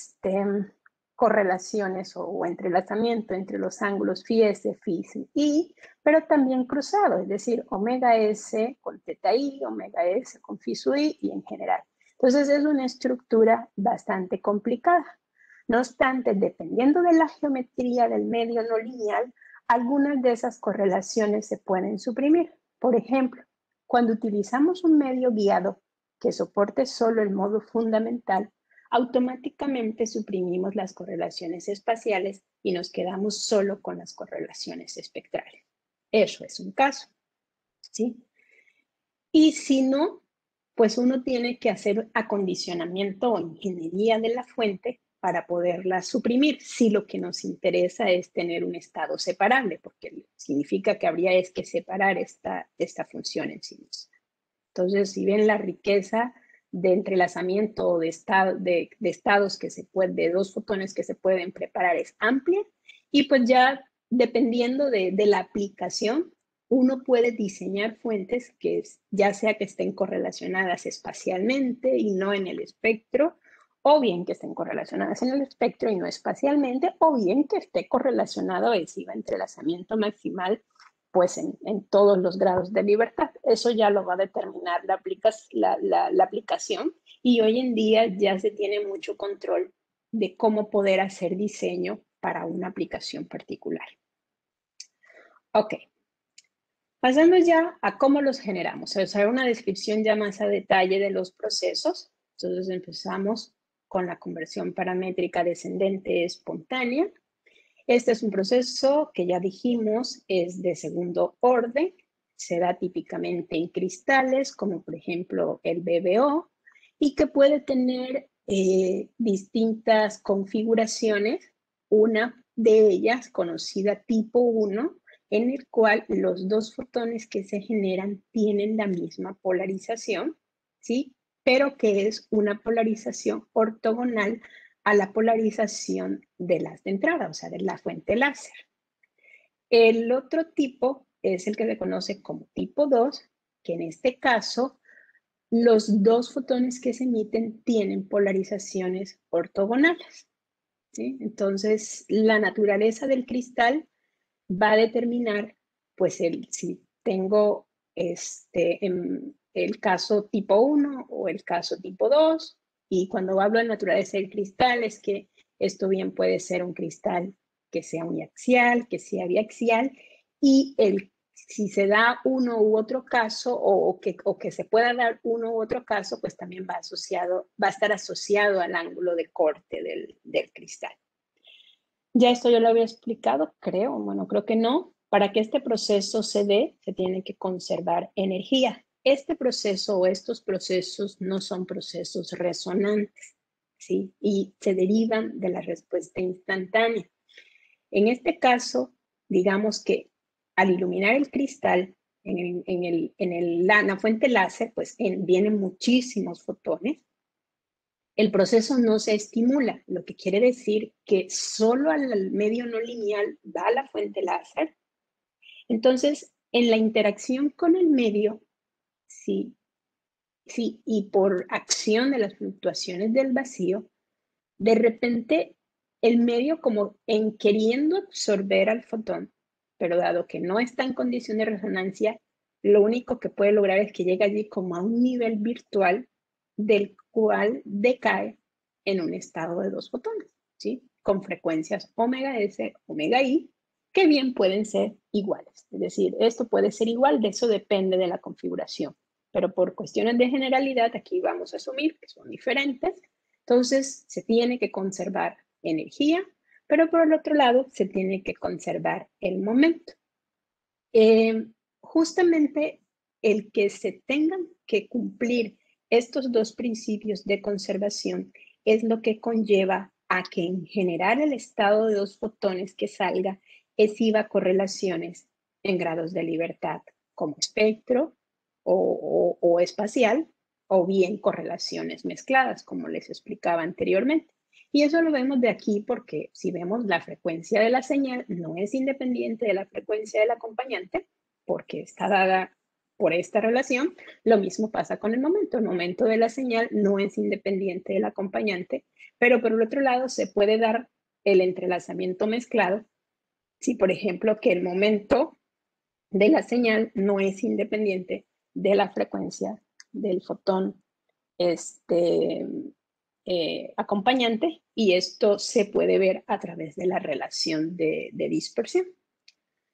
correlaciones o entrelazamiento entre los ángulos φS, φS y pero también cruzado, es decir, omega S con θI, omega S con φ sub I y en general. Entonces es una estructura bastante complicada. No obstante, dependiendo de la geometría del medio no lineal, algunas de esas correlaciones se pueden suprimir. Por ejemplo, cuando utilizamos un medio guiado que soporte solo el modo fundamental, automáticamente suprimimos las correlaciones espaciales y nos quedamos solo con las correlaciones espectrales. Eso es un caso, ¿sí? Y si no, pues uno tiene que hacer acondicionamiento o ingeniería de la fuente para poderla suprimir, si lo que nos interesa es tener un estado separable, porque significa que habría es que separar esta función en sí misma. Entonces, si ven la riqueza de entrelazamiento de estados que se puede, de dos fotones que se pueden preparar es amplia, y pues ya dependiendo de la aplicación, uno puede diseñar fuentes que ya sea que estén correlacionadas espacialmente y no en el espectro, o bien que estén correlacionadas en el espectro y no espacialmente, o bien que esté correlacionado a ese entrelazamiento maximal pues en todos los grados de libertad. Eso ya lo va a determinar la aplicación, y hoy en día ya se tiene mucho control de cómo poder hacer diseño para una aplicación particular. Ok. Pasando ya a cómo los generamos, o sea, una descripción ya más a detalle de los procesos. Entonces empezamos con la conversión paramétrica descendente espontánea. Este es un proceso que ya dijimos es de segundo orden, se da típicamente en cristales, como por ejemplo el BBO, y que puede tener distintas configuraciones, una de ellas conocida tipo 1, en el cual los dos fotones que se generan tienen la misma polarización, ¿sí? Pero que es una polarización ortogonal a la polarización de las de entrada, o sea, de la fuente láser. El otro tipo es el que se conoce como tipo 2, que en este caso los dos fotones que se emiten tienen polarizaciones ortogonales, ¿sí? Entonces, la naturaleza del cristal va a determinar, pues, si tengo el caso tipo 1 o el caso tipo 2. Y cuando hablo de naturaleza del cristal, es que esto bien puede ser un cristal que sea uniaxial, que sea biaxial, y si se da uno u otro caso, o que se pueda dar uno u otro caso, pues también va a estar asociado al ángulo de corte del cristal. Ya esto yo lo había explicado, creo, bueno, creo que no. Para que este proceso se dé, se tiene que conservar energía. Este proceso o estos procesos no son procesos resonantes, ¿sí? Y se derivan de la respuesta instantánea. En este caso, digamos que al iluminar el cristal en la fuente láser, pues vienen muchísimos fotones. El proceso no se estimula, lo que quiere decir que solo al medio no lineal va la fuente láser. Entonces, en la interacción con el medio, sí, y por acción de las fluctuaciones del vacío, de repente el medio, como en queriendo absorber al fotón, pero dado que no está en condición de resonancia, lo único que puede lograr es que llegue allí como a un nivel virtual del cual decae en un estado de dos fotones, ¿sí? Con frecuencias omega S, omega I, que bien pueden ser iguales. Es decir, esto puede ser igual, de eso depende de la configuración. Pero por cuestiones de generalidad, aquí vamos a asumir que son diferentes. Entonces, se tiene que conservar energía, pero por el otro lado, se tiene que conservar el momento. Justamente el que se tengan que cumplir estos dos principios de conservación es lo que conlleva a que en general el estado de dos fotones que salga exhiba correlaciones en grados de libertad como espectro o espacial, o bien correlaciones mezcladas, como les explicaba anteriormente. Y eso lo vemos de aquí porque si vemos la frecuencia de la señal no es independiente de la frecuencia del acompañante, porque está dada por esta relación. Lo mismo pasa con el momento. El momento de la señal no es independiente del acompañante, pero por el otro lado se puede dar el entrelazamiento mezclado si, por ejemplo, que el momento de la señal no es independiente de la frecuencia del fotón acompañante, y esto se puede ver a través de la relación de dispersión.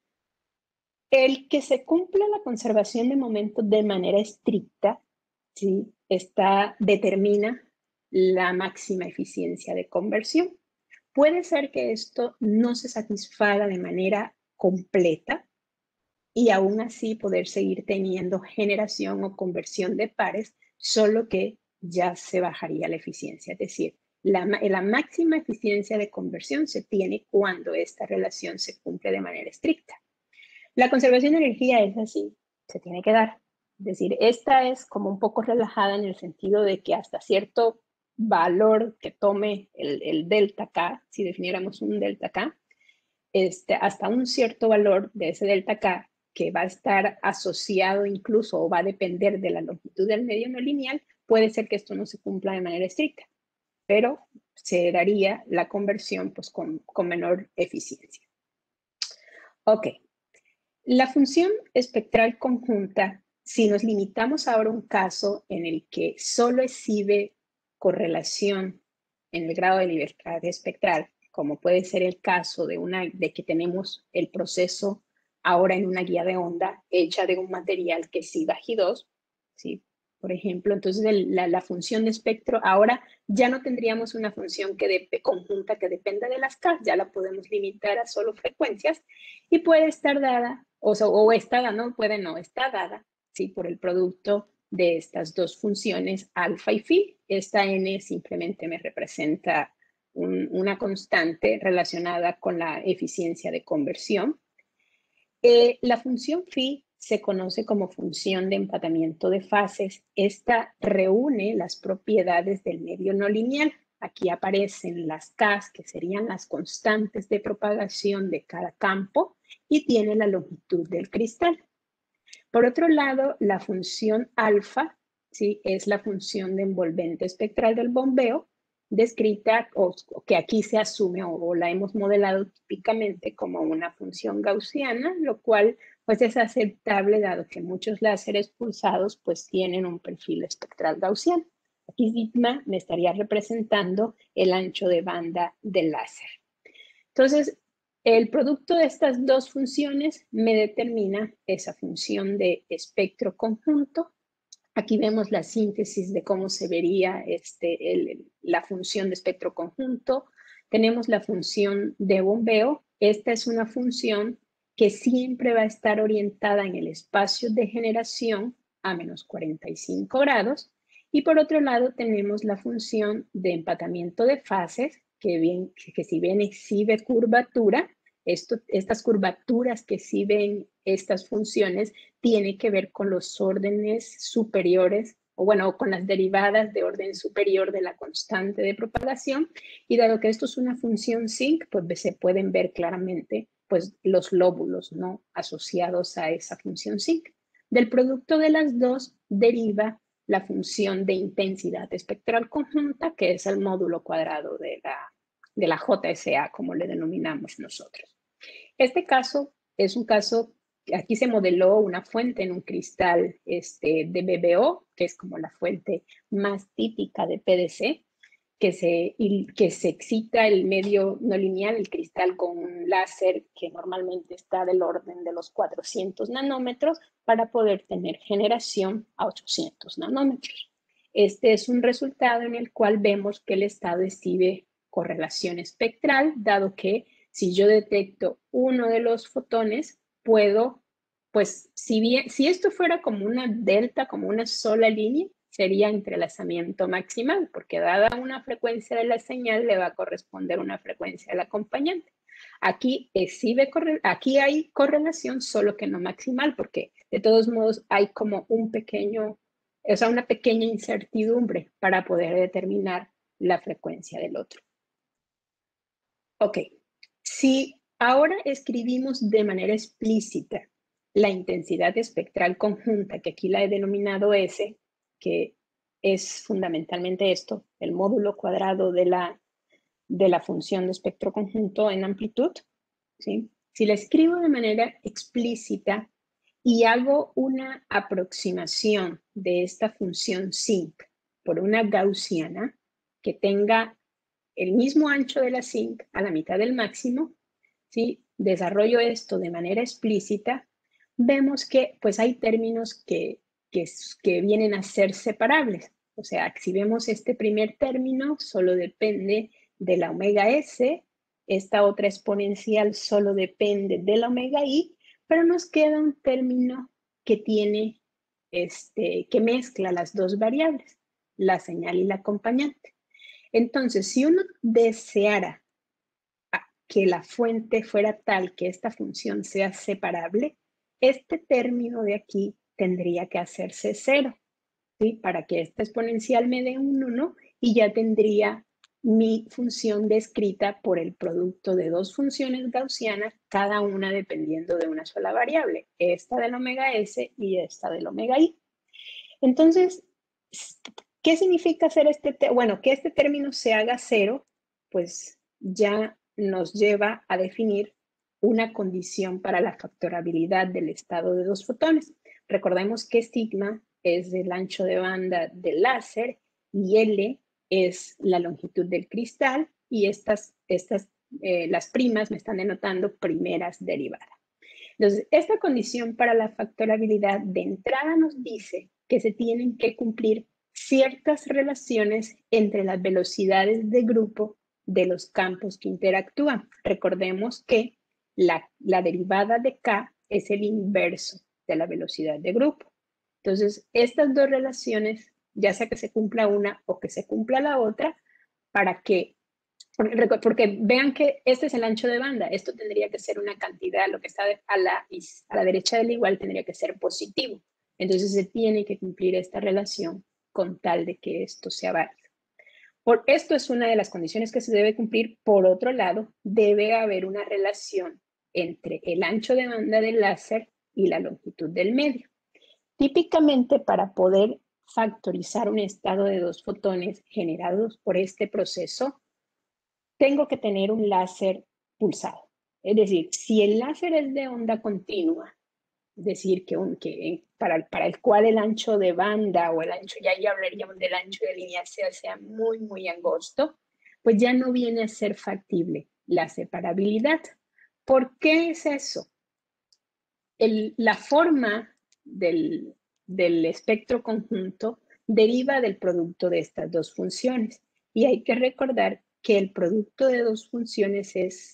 El que se cumpla la conservación de momento de manera estricta, ¿sí? Determina la máxima eficiencia de conversión. Puede ser que esto no se satisfaga de manera completa y aún así poder seguir teniendo generación o conversión de pares, solo que ya se bajaría la eficiencia. Es decir, la máxima eficiencia de conversión se tiene cuando esta relación se cumple de manera estricta. La conservación de energía es así, se tiene que dar. Es decir, esta es como un poco relajada en el sentido de que hasta cierto valor que tome el delta K, si definiéramos un delta K, hasta un cierto valor de ese delta K que va a estar asociado incluso o va a depender de la longitud del medio no lineal, puede ser que esto no se cumpla de manera estricta, pero se daría la conversión pues, con menor eficiencia. Ok. La función espectral conjunta, si nos limitamos ahora a un caso en el que solo exhibe correlación en el grado de libertad espectral, como puede ser el caso de que tenemos el proceso ahora en una guía de onda hecha de un material que exhiba G2, ¿sí? Por ejemplo, entonces la función de espectro, ahora ya no tendríamos una función conjunta que dependa de las K, ya la podemos limitar a solo frecuencias y puede estar dada, está dada, ¿sí? Por el producto de estas dos funciones alfa y phi. Esta n simplemente me representa una constante relacionada con la eficiencia de conversión. La función phi se conoce como función de empatamiento de fases. Esta reúne las propiedades del medio no lineal. Aquí aparecen las K, que serían las constantes de propagación de cada campo, y tiene la longitud del cristal. Por otro lado, la función alfa, ¿sí? Es la función de envolvente espectral del bombeo, descrita o que aquí se asume o la hemos modelado típicamente como una función gaussiana, lo cual pues es aceptable dado que muchos láseres pulsados pues tienen un perfil espectral gaussiano. Aquí sigma me estaría representando el ancho de banda del láser. Entonces, el producto de estas dos funciones me determina esa función de espectro conjunto. Aquí vemos la síntesis de cómo se vería la función de espectro conjunto. Tenemos la función de bombeo. Esta es una función que siempre va a estar orientada en el espacio de generación a menos 45 grados. Y por otro lado tenemos la función de empatamiento de fases, que si bien exhibe curvatura, estas curvaturas que exhiben estas funciones tiene que ver con los órdenes superiores, o bueno, con las derivadas de orden superior de la constante de propagación, y dado que esto es una función sinc, pues se pueden ver claramente pues, los lóbulos, ¿no? Asociados a esa función sinc. Del producto de las dos deriva la función de intensidad espectral conjunta, que es el módulo cuadrado de la JSA, como le denominamos nosotros. Este caso es un caso, aquí se modeló una fuente en un cristal de BBO, que es como la fuente más típica de PDC, que se excita el medio no lineal, el cristal, con un láser que normalmente está del orden de los 400 nanómetros para poder tener generación a 800 nanómetros. Este es un resultado en el cual vemos que el estado exhibe correlación espectral, dado que si yo detecto uno de los fotones, puedo, pues si esto fuera como una delta, como una sola línea, sería entrelazamiento maximal, porque dada una frecuencia de la señal, le va a corresponder una frecuencia del acompañante. Aquí hay correlación, solo que no maximal, porque de todos modos hay como una pequeña incertidumbre para poder determinar la frecuencia del otro. Ok, si ahora escribimos de manera explícita la intensidad espectral conjunta, que aquí la he denominado S, que es fundamentalmente esto, el módulo cuadrado de la función de espectro conjunto en amplitud, ¿sí? Si la escribo de manera explícita y hago una aproximación de esta función sinc por una gaussiana que tenga el mismo ancho de la sinc a la mitad del máximo, ¿sí? Desarrollo esto de manera explícita, vemos que pues hay términos que vienen a ser separables. O sea, si vemos este primer término, solo depende de la omega S, esta otra exponencial solo depende de la omega I, pero nos queda un término que tiene, que mezcla las dos variables, la señal y la acompañante. Entonces, si uno deseara que la fuente fuera tal que esta función sea separable, este término de aquí tendría que hacerse 0, ¿sí? Para que esta exponencial me dé un 1 y ya tendría mi función descrita por el producto de dos funciones gaussianas, cada una dependiendo de una sola variable, esta del omega S y esta del omega I. Entonces, ¿qué significa hacer bueno, que este término se haga 0? Pues ya nos lleva a definir una condición para la factorabilidad del estado de dos fotones. Recordemos que sigma es el ancho de banda del láser y L es la longitud del cristal y las primas me están denotando primeras derivadas. Entonces, esta condición para la factorabilidad de entrada nos dice que se tienen que cumplir ciertas relaciones entre las velocidades de grupo de los campos que interactúan. Recordemos que la derivada de K es el inverso de la velocidad de grupo. Entonces, estas dos relaciones, ya sea que se cumpla una o que se cumpla la otra, para que, porque vean que este es el ancho de banda, esto tendría que ser una cantidad, lo que está a la derecha del igual tendría que ser positivo. Entonces se tiene que cumplir esta relación con tal de que esto sea válido. Por esto es una de las condiciones que se debe cumplir. Por otro lado, debe haber una relación entre el ancho de banda del láser y la longitud del medio. Típicamente, para poder factorizar un estado de dos fotones generados por este proceso, tengo que tener un láser pulsado. Es decir, si el láser es de onda continua, es decir, para el cual el ancho de banda o el ancho, ya hablaríamos del ancho de línea sea muy, muy angosto, pues ya no viene a ser factible la separabilidad. ¿Por qué es eso? La forma del espectro conjunto deriva del producto de estas dos funciones. Y hay que recordar que el producto de dos funciones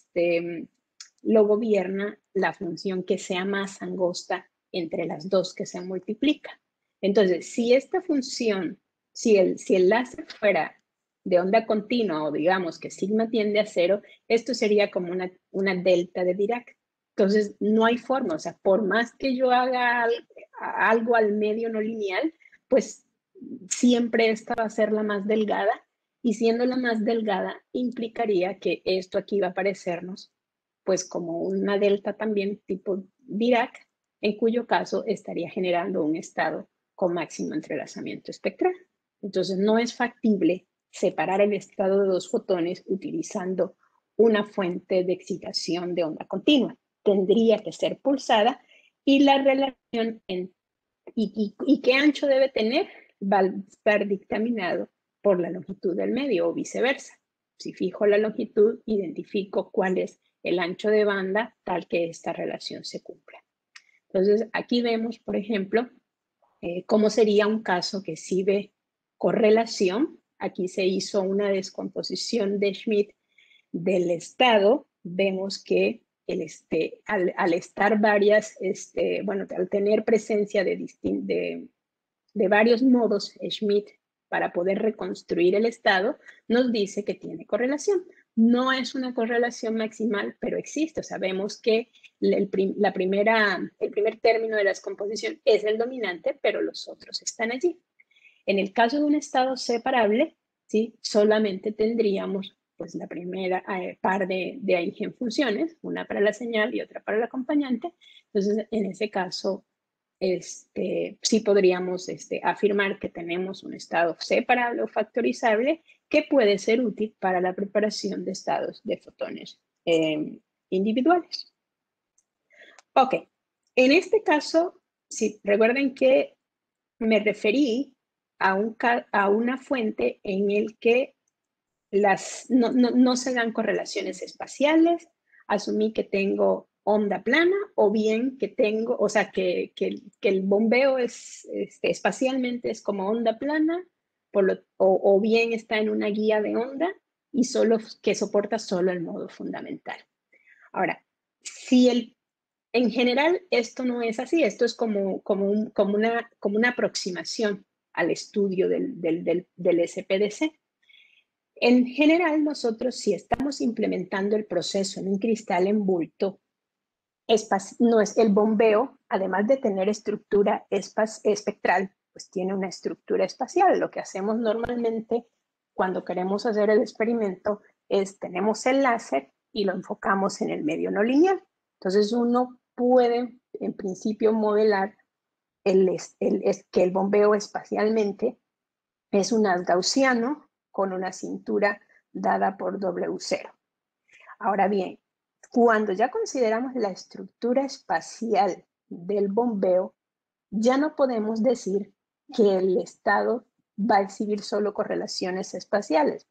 lo gobierna la función que sea más angosta entre las dos que se multiplican. Entonces, si esta función, si el láser fuera de onda continua o digamos que sigma tiende a 0, esto sería como una delta de Dirac. Entonces, no hay forma, o sea, por más que yo haga algo al medio no lineal, pues siempre esta va a ser la más delgada y siendo la más delgada implicaría que esto aquí va a parecernos pues como una delta también tipo Dirac, en cuyo caso estaría generando un estado con máximo entrelazamiento espectral. Entonces, no es factible separar el estado de dos fotones utilizando una fuente de excitación de onda continua. Tendría que ser pulsada y la relación y qué ancho debe tener va a estar dictaminado por la longitud del medio o viceversa. Si fijo la longitud, identifico cuál es el ancho de banda tal que esta relación se cumpla. Entonces, aquí vemos, por ejemplo, cómo sería un caso que sí ve correlación. Aquí se hizo una descomposición de Schmidt del estado. Vemos que al estar varias, al tener presencia de varios modos Schmidt para poder reconstruir el estado, nos dice que tiene correlación. No es una correlación maximal, pero existe. Sabemos que el primer término de la descomposición es el dominante, pero los otros están allí. En el caso de un estado separable, ¿sí? Solamente tendríamos pues, la primera par de eigenfunciones, una para la señal y otra para el acompañante. Entonces, en ese caso, sí podríamos afirmar que tenemos un estado separable o factorizable que puede ser útil para la preparación de estados de fotones individuales. Ok, en este caso, sí, recuerden que me referí a una fuente en el que no se dan correlaciones espaciales. Asumí que tengo onda plana, o bien que tengo, o sea, que el bombeo es, espacialmente es como onda plana, o bien está en una guía de onda y solo que soporta solo el modo fundamental. Ahora, si en general esto no es así, esto es como una aproximación al estudio del SPDC. En general, nosotros si estamos implementando el proceso en un cristal en bulto, no es el bombeo, además de tener estructura espectral, pues tiene una estructura espacial. Lo que hacemos normalmente cuando queremos hacer el experimento es tenemos el láser y lo enfocamos en el medio no lineal. Entonces uno puede en principio modelar que el bombeo espacialmente es un haz gaussiano con una cintura dada por W0. Ahora bien, cuando ya consideramos la estructura espacial del bombeo, ya no podemos decir que el estado va a exhibir solo correlaciones espectrales.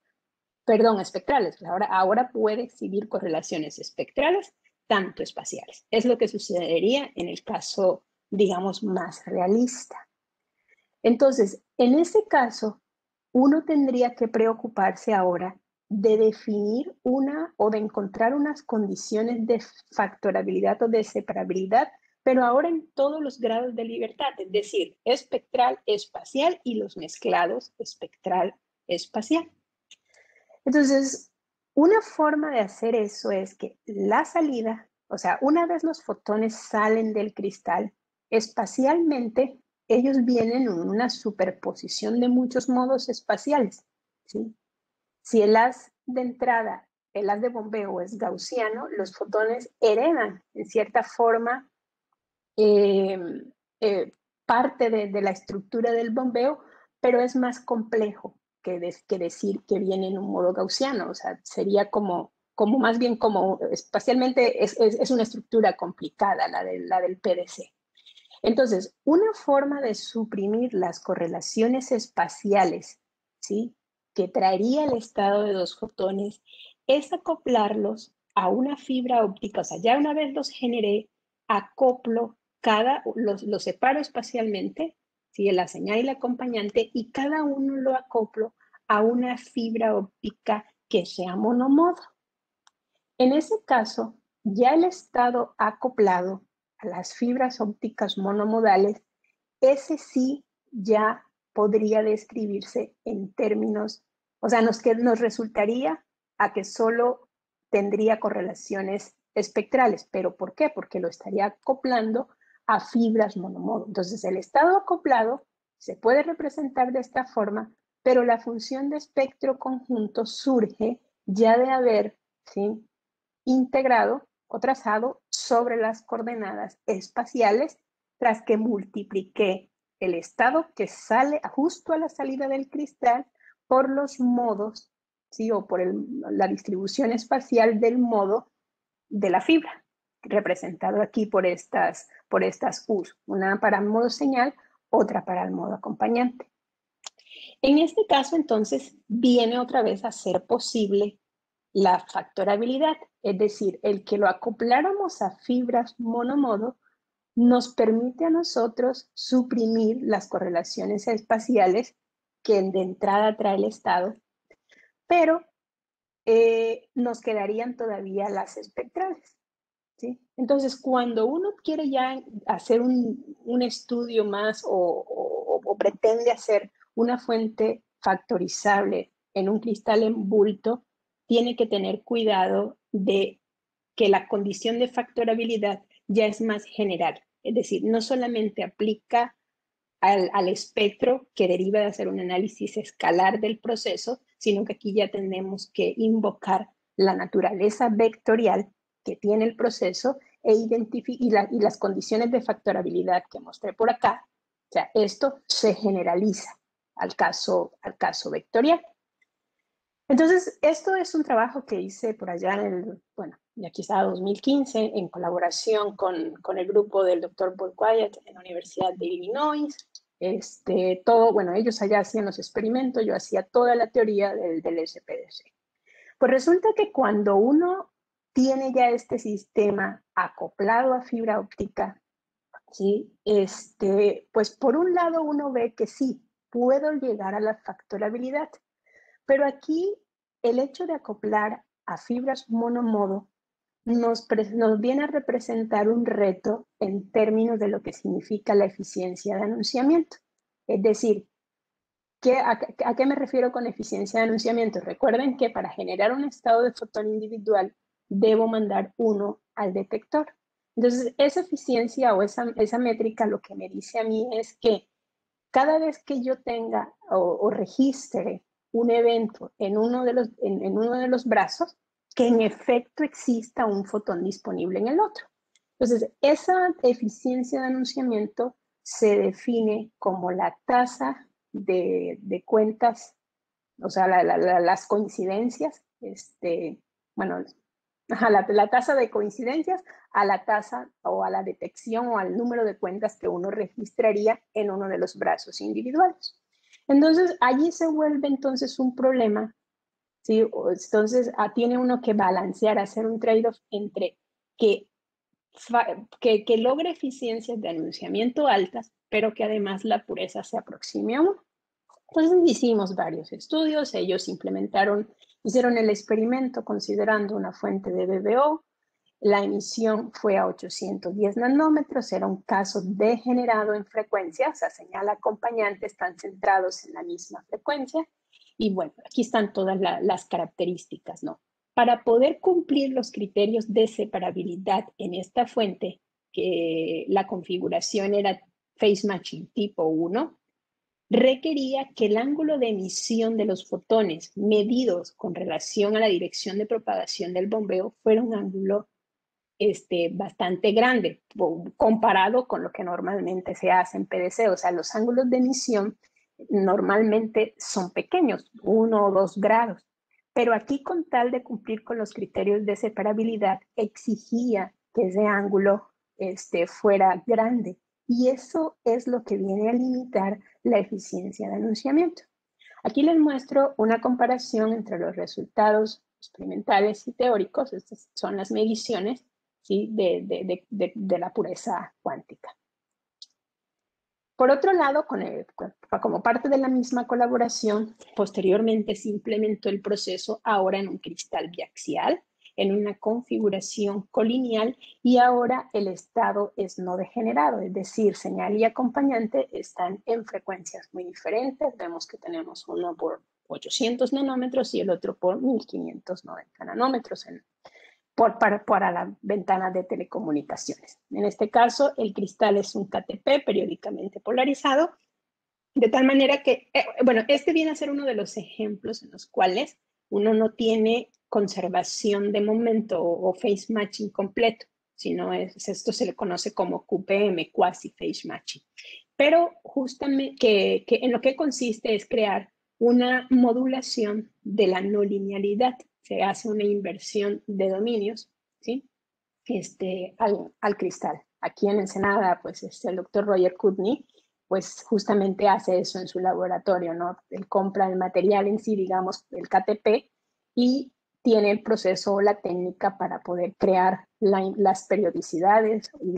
Ahora puede exhibir correlaciones espectrales, tanto espaciales. Es lo que sucedería en el caso, digamos, más realista. Entonces, en ese caso, uno tendría que preocuparse ahora de definir o de encontrar unas condiciones de factorabilidad o de separabilidad, pero ahora en todos los grados de libertad, es decir, espectral, espacial y los mezclados espectral, espacial. Entonces, una forma de hacer eso es que la salida, o sea, una vez los fotones salen del cristal, espacialmente ellos vienen en una superposición de muchos modos espaciales, ¿sí? Si el haz de entrada, el haz de bombeo es gaussiano, los fotones heredan en cierta forma parte de la estructura del bombeo, pero es más complejo que decir que viene en un modo gaussiano. O sea, sería como más bien como espacialmente es una estructura complicada la del PDC. Entonces, una forma de suprimir las correlaciones espaciales, ¿sí?, que traería el estado de dos fotones, es acoplarlos a una fibra óptica. O sea, ya una vez los generé, acoplo los separo espacialmente, ¿sí?, la señal y la acompañante, y cada uno lo acoplo a una fibra óptica que sea monomodo. En ese caso, ya el estado acoplado a las fibras ópticas monomodales, ese sí ya podría describirse en términos, o sea, nos resultaría a que solo tendría correlaciones espectrales. ¿Pero por qué? Porque lo estaría acoplando a fibras monomodo. Entonces, el estado acoplado se puede representar de esta forma, pero la función de espectro conjunto surge ya de haber, ¿sí?, integrado o trazado sobre las coordenadas espaciales tras que multipliqué el estado que sale justo a la salida del cristal por los modos, ¿sí?, o por la distribución espacial del modo de la fibra, representado aquí por estas U's, una para el modo señal, otra para el modo acompañante. En este caso, entonces, viene otra vez a ser posible la factorabilidad, es decir, el que lo acopláramos a fibras monomodo nos permite a nosotros suprimir las correlaciones espaciales que de entrada trae el estado, pero nos quedarían todavía las espectrales, ¿sí? Entonces, cuando uno quiere ya hacer un estudio más o pretende hacer una fuente factorizable en un cristal en bulto, tiene que tener cuidado de que la condición de factorabilidad ya es más general. Es decir, no solamente aplica al espectro que deriva de hacer un análisis escalar del proceso, sino que aquí ya tenemos que invocar la naturaleza vectorial que tiene el proceso y las condiciones de factorabilidad que mostré por acá. O sea, esto se generaliza al caso vectorial. Entonces, esto es un trabajo que hice por allá ya quizá 2015, en colaboración con el grupo del Dr. Paul Wyatt en la Universidad de Illinois. Ellos allá hacían los experimentos, yo hacía toda la teoría del SPDC. Pues resulta que cuando uno tiene ya este sistema acoplado a fibra óptica, ¿sí? Pues por un lado uno ve que sí, puedo llegar a la factorabilidad, pero aquí el hecho de acoplar a fibras monomodo nos viene a representar un reto en términos de lo que significa la eficiencia de anunciamiento. Es decir, ¿a qué me refiero con eficiencia de anunciamiento? Recuerden que para generar un estado de fotón individual debo mandar uno al detector. Entonces, esa eficiencia o esa métrica lo que me dice a mí es que cada vez que yo tenga o registre un evento en uno de los brazos, que en efecto exista un fotón disponible en el otro. Entonces, esa eficiencia de anunciamiento se define como la tasa de cuentas, o sea, las coincidencias, bueno, la tasa de coincidencias a la tasa o a la detección o al número de cuentas que uno registraría en uno de los brazos individuales. Entonces, allí se vuelve entonces un problema, ¿sí? Entonces, tiene uno que balancear, hacer un trade-off entre que logre eficiencias de anunciamiento altas, pero que además la pureza se aproxime a uno. Entonces hicimos varios estudios, ellos hicieron el experimento considerando una fuente de BBO, la emisión fue a 810 nanómetros, era un caso degenerado en frecuencia, o sea, señal acompañante, están centrados en la misma frecuencia, y bueno, aquí están todas las características, ¿no? Para poder cumplir los criterios de separabilidad en esta fuente, que la configuración era phase matching tipo 1, requería que el ángulo de emisión de los fotones medidos con relación a la dirección de propagación del bombeo fuera un ángulo bastante grande comparado con lo que normalmente se hace en PDC. O sea, los ángulos de emisión normalmente son pequeños, 1 o 2 grados. Pero aquí, con tal de cumplir con los criterios de separabilidad, exigía que ese ángulo fuera grande. Y eso es lo que viene a limitar la eficiencia de anunciamiento. Aquí les muestro una comparación entre los resultados experimentales y teóricos. Estas son las mediciones, ¿sí? de la pureza cuántica. Por otro lado, como parte de la misma colaboración, posteriormente se implementó el proceso ahora en un cristal biaxial, en una configuración colineal, y ahora el estado es no degenerado, es decir, señal y acompañante están en frecuencias muy diferentes. Vemos que tenemos uno por 800 nanómetros y el otro por 1590 nanómetros para la ventana de telecomunicaciones. En este caso, el cristal es un KTP periódicamente polarizado, de tal manera que, bueno, viene a ser uno de los ejemplos en los cuales uno no tiene conservación de momento o phase matching completo, sino esto se le conoce como QPM, quasi phase matching. Pero justamente que en lo que consiste es crear una modulación de la no linealidad. Se hace una inversión de dominios, ¿sí? al cristal. Aquí en Ensenada, pues el doctor Roger Kutney, pues justamente hace eso en su laboratorio, ¿no? Él compra el material en sí, digamos, el KTP, y tiene el proceso o la técnica para poder crear las periodicidades y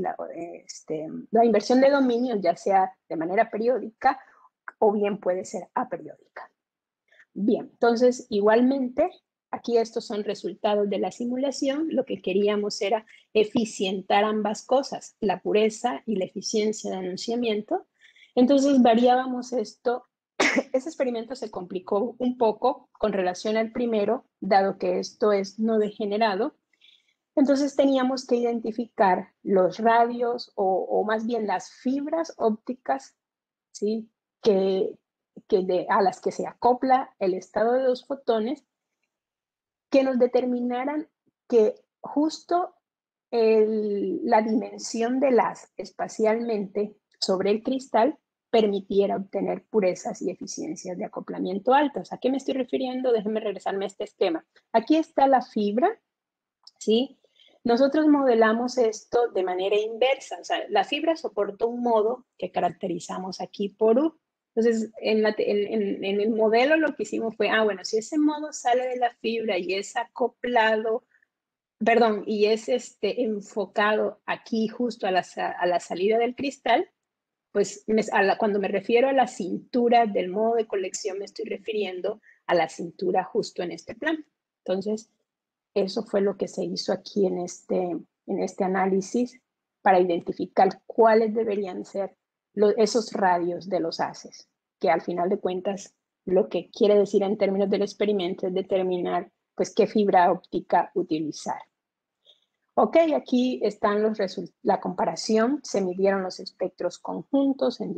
la inversión de dominios, ya sea de manera periódica o bien puede ser aperiódica. Bien, entonces igualmente, aquí estos son resultados de la simulación. Lo que queríamos era eficientar ambas cosas, la pureza y la eficiencia de anunciamiento. Entonces variábamos esto. Ese experimento se complicó un poco con relación al primero, dado que esto es no degenerado. Entonces teníamos que identificar los radios o más bien las fibras ópticas, ¿sí? A las que se acopla el estado de los fotones, que nos determinaran que justo la dimensión de las espacialmente sobre el cristal permitiera obtener purezas y eficiencias de acoplamiento altas. ¿A qué me estoy refiriendo? Déjenme regresarme a este esquema. Aquí está la fibra, ¿sí? Nosotros modelamos esto de manera inversa. O sea, la fibra soportó un modo que caracterizamos aquí por U. Entonces, en el modelo lo que hicimos fue, bueno, si ese modo sale de la fibra y es acoplado perdón, y es enfocado aquí justo a la salida del cristal, pues cuando me refiero a la cintura del modo de colección, me estoy refiriendo a la cintura justo en este plano. Entonces, eso fue lo que se hizo aquí en este análisis para identificar cuáles deberían ser esos radios de los haces, que al final de cuentas lo que quiere decir en términos del experimento es determinar pues qué fibra óptica utilizar. Ok, aquí están la comparación, se midieron los espectros conjuntos en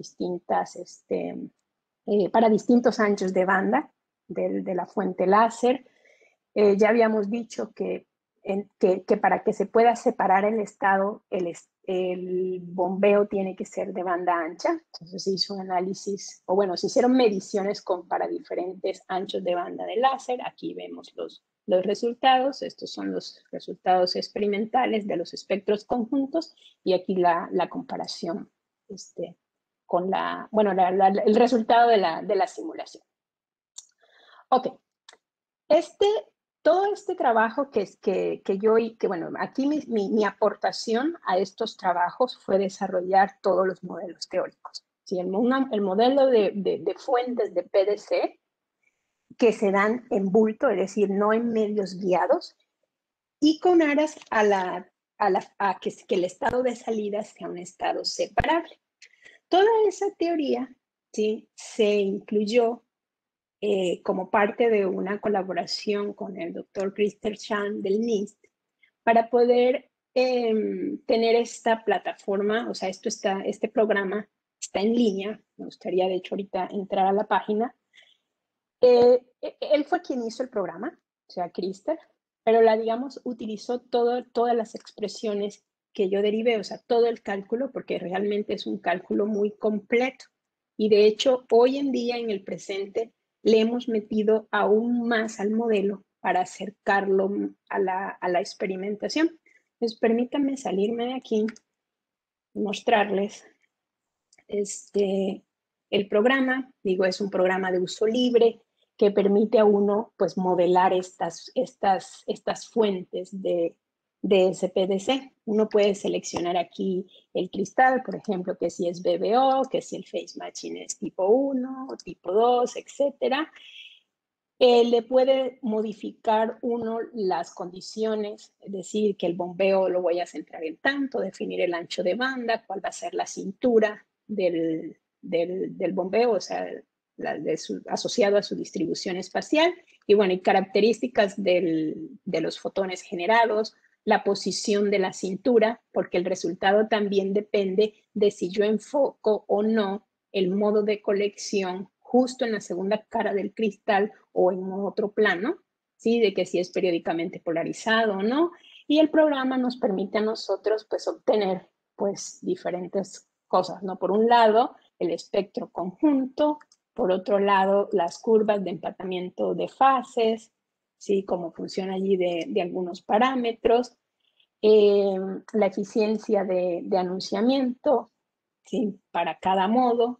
para distintos anchos de banda de la fuente láser. Ya habíamos dicho que para que se pueda separar el estado, el bombeo tiene que ser de banda ancha. Entonces se hizo un análisis, o bueno, se hicieron mediciones para diferentes anchos de banda de láser. Aquí vemos los resultados. Estos son los resultados experimentales de los espectros conjuntos y aquí la comparación con el resultado de la simulación. Ok. Todo este trabajo bueno, aquí mi aportación a estos trabajos fue desarrollar todos los modelos teóricos. ¿Sí? El modelo de fuentes de PDC que se dan en bulto, es decir, no en medios guiados, y con aras a que el estado de salida sea un estado separable. Toda esa teoría, ¿sí?, se incluyó como parte de una colaboración con el doctor Christer Chan del NIST para poder tener esta plataforma, o sea, este programa está en línea. Me gustaría, de hecho, ahorita entrar a la página. Él fue quien hizo el programa, o sea, Christer, pero digamos, utilizó todas las expresiones que yo derivé, o sea, todo el cálculo, porque realmente es un cálculo muy completo. Y de hecho, hoy en día, en el presente, le hemos metido aún más al modelo para acercarlo a la experimentación. Entonces, permítanme salirme de aquí y mostrarles el programa. Digo, es un programa de uso libre que permite a uno pues modelar estas fuentes de SPDC. Uno puede seleccionar aquí el cristal, por ejemplo, que si es BBO, que si el phase matching es tipo 1 o tipo 2, etcétera. Le puede modificar uno las condiciones, es decir, que el bombeo lo voy a centrar en tanto, definir el ancho de banda, cuál va a ser la cintura del bombeo, o sea, asociado a su distribución espacial, y bueno, y características de los fotones generados, la posición de la cintura, porque el resultado también depende de si yo enfoco o no el modo de colección justo en la segunda cara del cristal o en otro plano, ¿sí?, de que si es periódicamente polarizado o no, y el programa nos permite a nosotros pues obtener pues diferentes cosas, ¿no? Por un lado, el espectro conjunto, por otro lado, las curvas de empatamiento de fases, ¿sí?, cómo funciona allí de algunos parámetros, la eficiencia de anunciamiento, ¿sí?, para cada modo,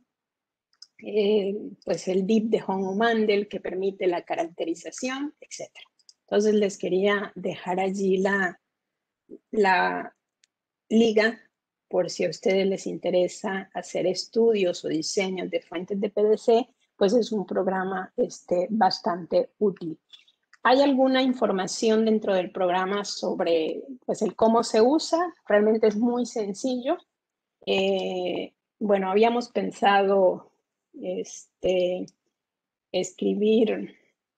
pues el DIP de Hong-Mandel que permite la caracterización, etc. Entonces les quería dejar allí la liga por si a ustedes les interesa hacer estudios o diseños de fuentes de PDC, pues es un programa bastante útil. ¿Hay alguna información dentro del programa sobre pues, el cómo se usa? Realmente es muy sencillo. Bueno, habíamos pensado escribir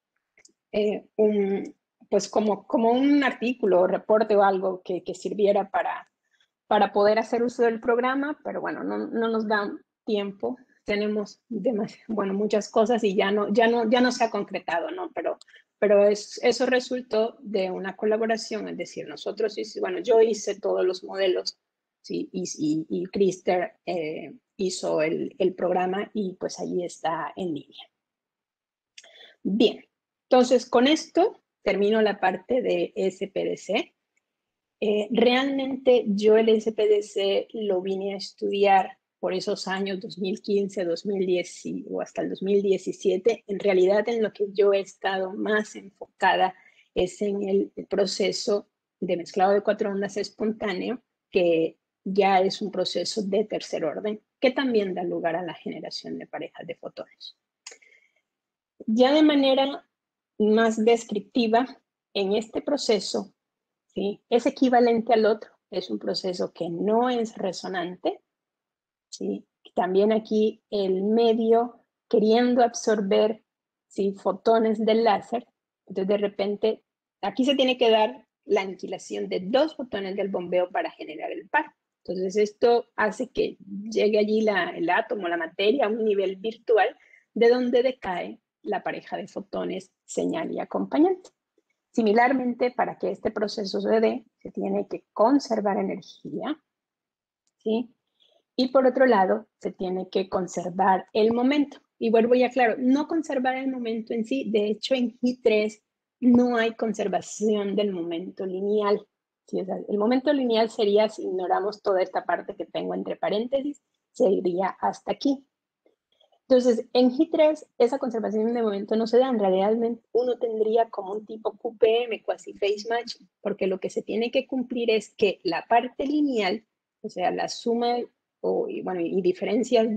pues como un artículo o reporte o algo que sirviera para poder hacer uso del programa, pero bueno, no nos da tiempo. Tenemos muchas cosas y ya no se ha concretado, ¿no? Pero eso resultó de una colaboración, es decir, yo hice todos los modelos, ¿sí? Y Christer hizo el programa y pues allí está en línea. Bien, entonces con esto termino la parte de SPDC. Realmente yo el SPDC lo vine a estudiar por esos años 2015, 2010 o hasta el 2017. En realidad en lo que yo he estado más enfocada es en el proceso de mezclado de 4 ondas espontáneo, que ya es un proceso de tercer orden, que también da lugar a la generación de parejas de fotones. Ya de manera más descriptiva, en este proceso, ¿sí?, es equivalente al otro, es un proceso que no es resonante, ¿sí? También aquí el medio queriendo absorber, ¿sí?, fotones del láser, entonces de repente aquí se tiene que dar la aniquilación de 2 fotones del bombeo para generar el par. Entonces esto hace que llegue allí el átomo, la materia, a un nivel virtual de donde decae la pareja de fotones señal y acompañante. Similarmente, para que este proceso se dé, se tiene que conservar energía, ¿sí? Y por otro lado, se tiene que conservar el momento. Y vuelvo y aclaro, no conservar el momento en sí. De hecho, en G3 no hay conservación del momento lineal. ¿Sí? O sea, el momento lineal sería, si ignoramos toda esta parte que tengo entre paréntesis, se iría hasta aquí. Entonces, en G3, esa conservación de momento no se da. En realidad, uno tendría como un tipo QPM, quasi phase match, porque lo que se tiene que cumplir es que la parte lineal, o sea, la suma y diferencias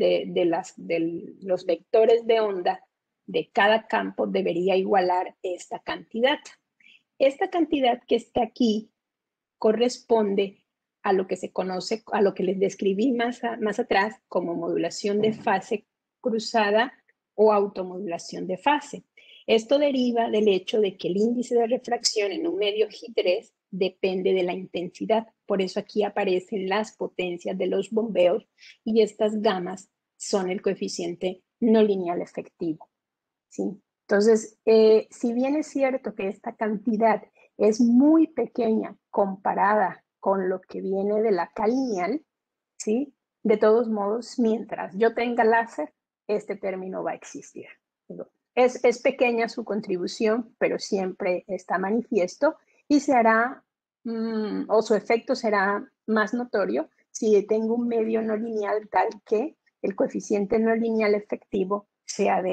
de los vectores de onda de cada campo debería igualar esta cantidad. Esta cantidad que está aquí corresponde a lo que se conoce, a lo que les describí más atrás como modulación de fase cruzada o automodulación de fase. Esto deriva del hecho de que el índice de refracción en un medio G3 depende de la intensidad. Por eso aquí aparecen las potencias de los bombeos y estas gamas son el coeficiente no lineal efectivo, ¿sí? Entonces, si bien es cierto que esta cantidad es muy pequeña comparada con lo que viene de la K lineal, ¿sí?, de todos modos, mientras yo tenga láser, este término va a existir. Es pequeña su contribución, pero siempre está manifiesto y se hará, o su efecto será más notorio si tengo un medio no lineal tal que el coeficiente no lineal efectivo sea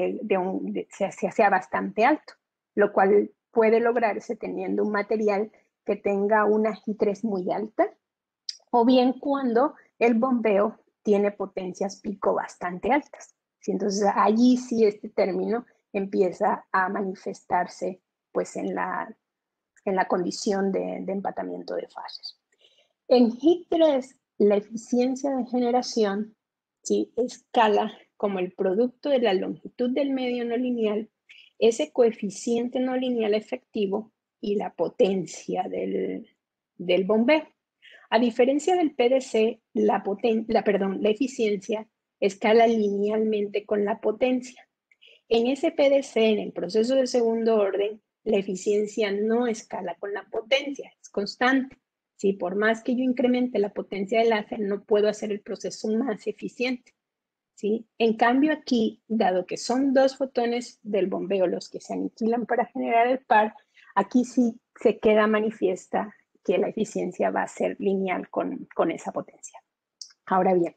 bastante alto, lo cual puede lograrse teniendo un material que tenga una G3 muy alta, o bien cuando el bombeo tiene potencias pico bastante altas. ¿Sí? Entonces allí sí este término empieza a manifestarse pues en la condición de empatamiento de fases. En G3 la eficiencia de generación, ¿sí?, escala como el producto de la longitud del medio no lineal, ese coeficiente no lineal efectivo y la potencia del bombeo. A diferencia del PDC, la eficiencia escala linealmente con la potencia. En ese PDC, en el proceso de segundo orden, la eficiencia no escala con la potencia, es constante. ¿Sí? Por más que yo incremente la potencia del láser, no puedo hacer el proceso más eficiente. ¿Sí? En cambio aquí, dado que son 2 fotones del bombeo los que se aniquilan para generar el par, aquí sí se queda manifiesta que la eficiencia va a ser lineal con esa potencia. Ahora bien,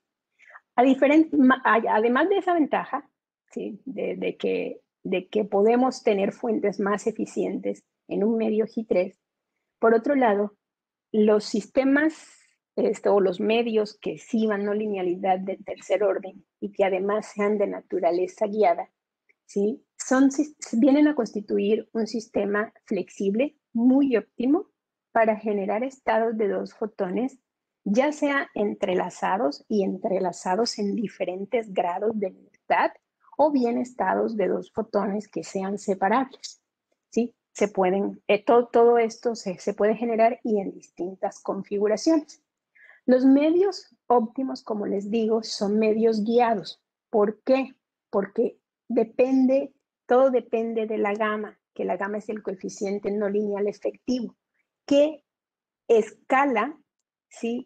además de esa ventaja, ¿sí?, de que podemos tener fuentes más eficientes en un medio G3, por otro lado, los sistemas o los medios que exhiban no linealidad de tercer orden y que además sean de naturaleza guiada, ¿sí?, vienen a constituir un sistema flexible muy óptimo para generar estados de 2 fotones, ya sea entrelazados en diferentes grados de libertad, o bien estados de 2 fotones que sean separables, ¿sí? Todo esto se puede generar y en distintas configuraciones. Los medios óptimos, como les digo, son medios guiados. ¿Por qué? Porque todo depende de la gama, que la gama es el coeficiente no lineal efectivo, que escala, ¿sí?,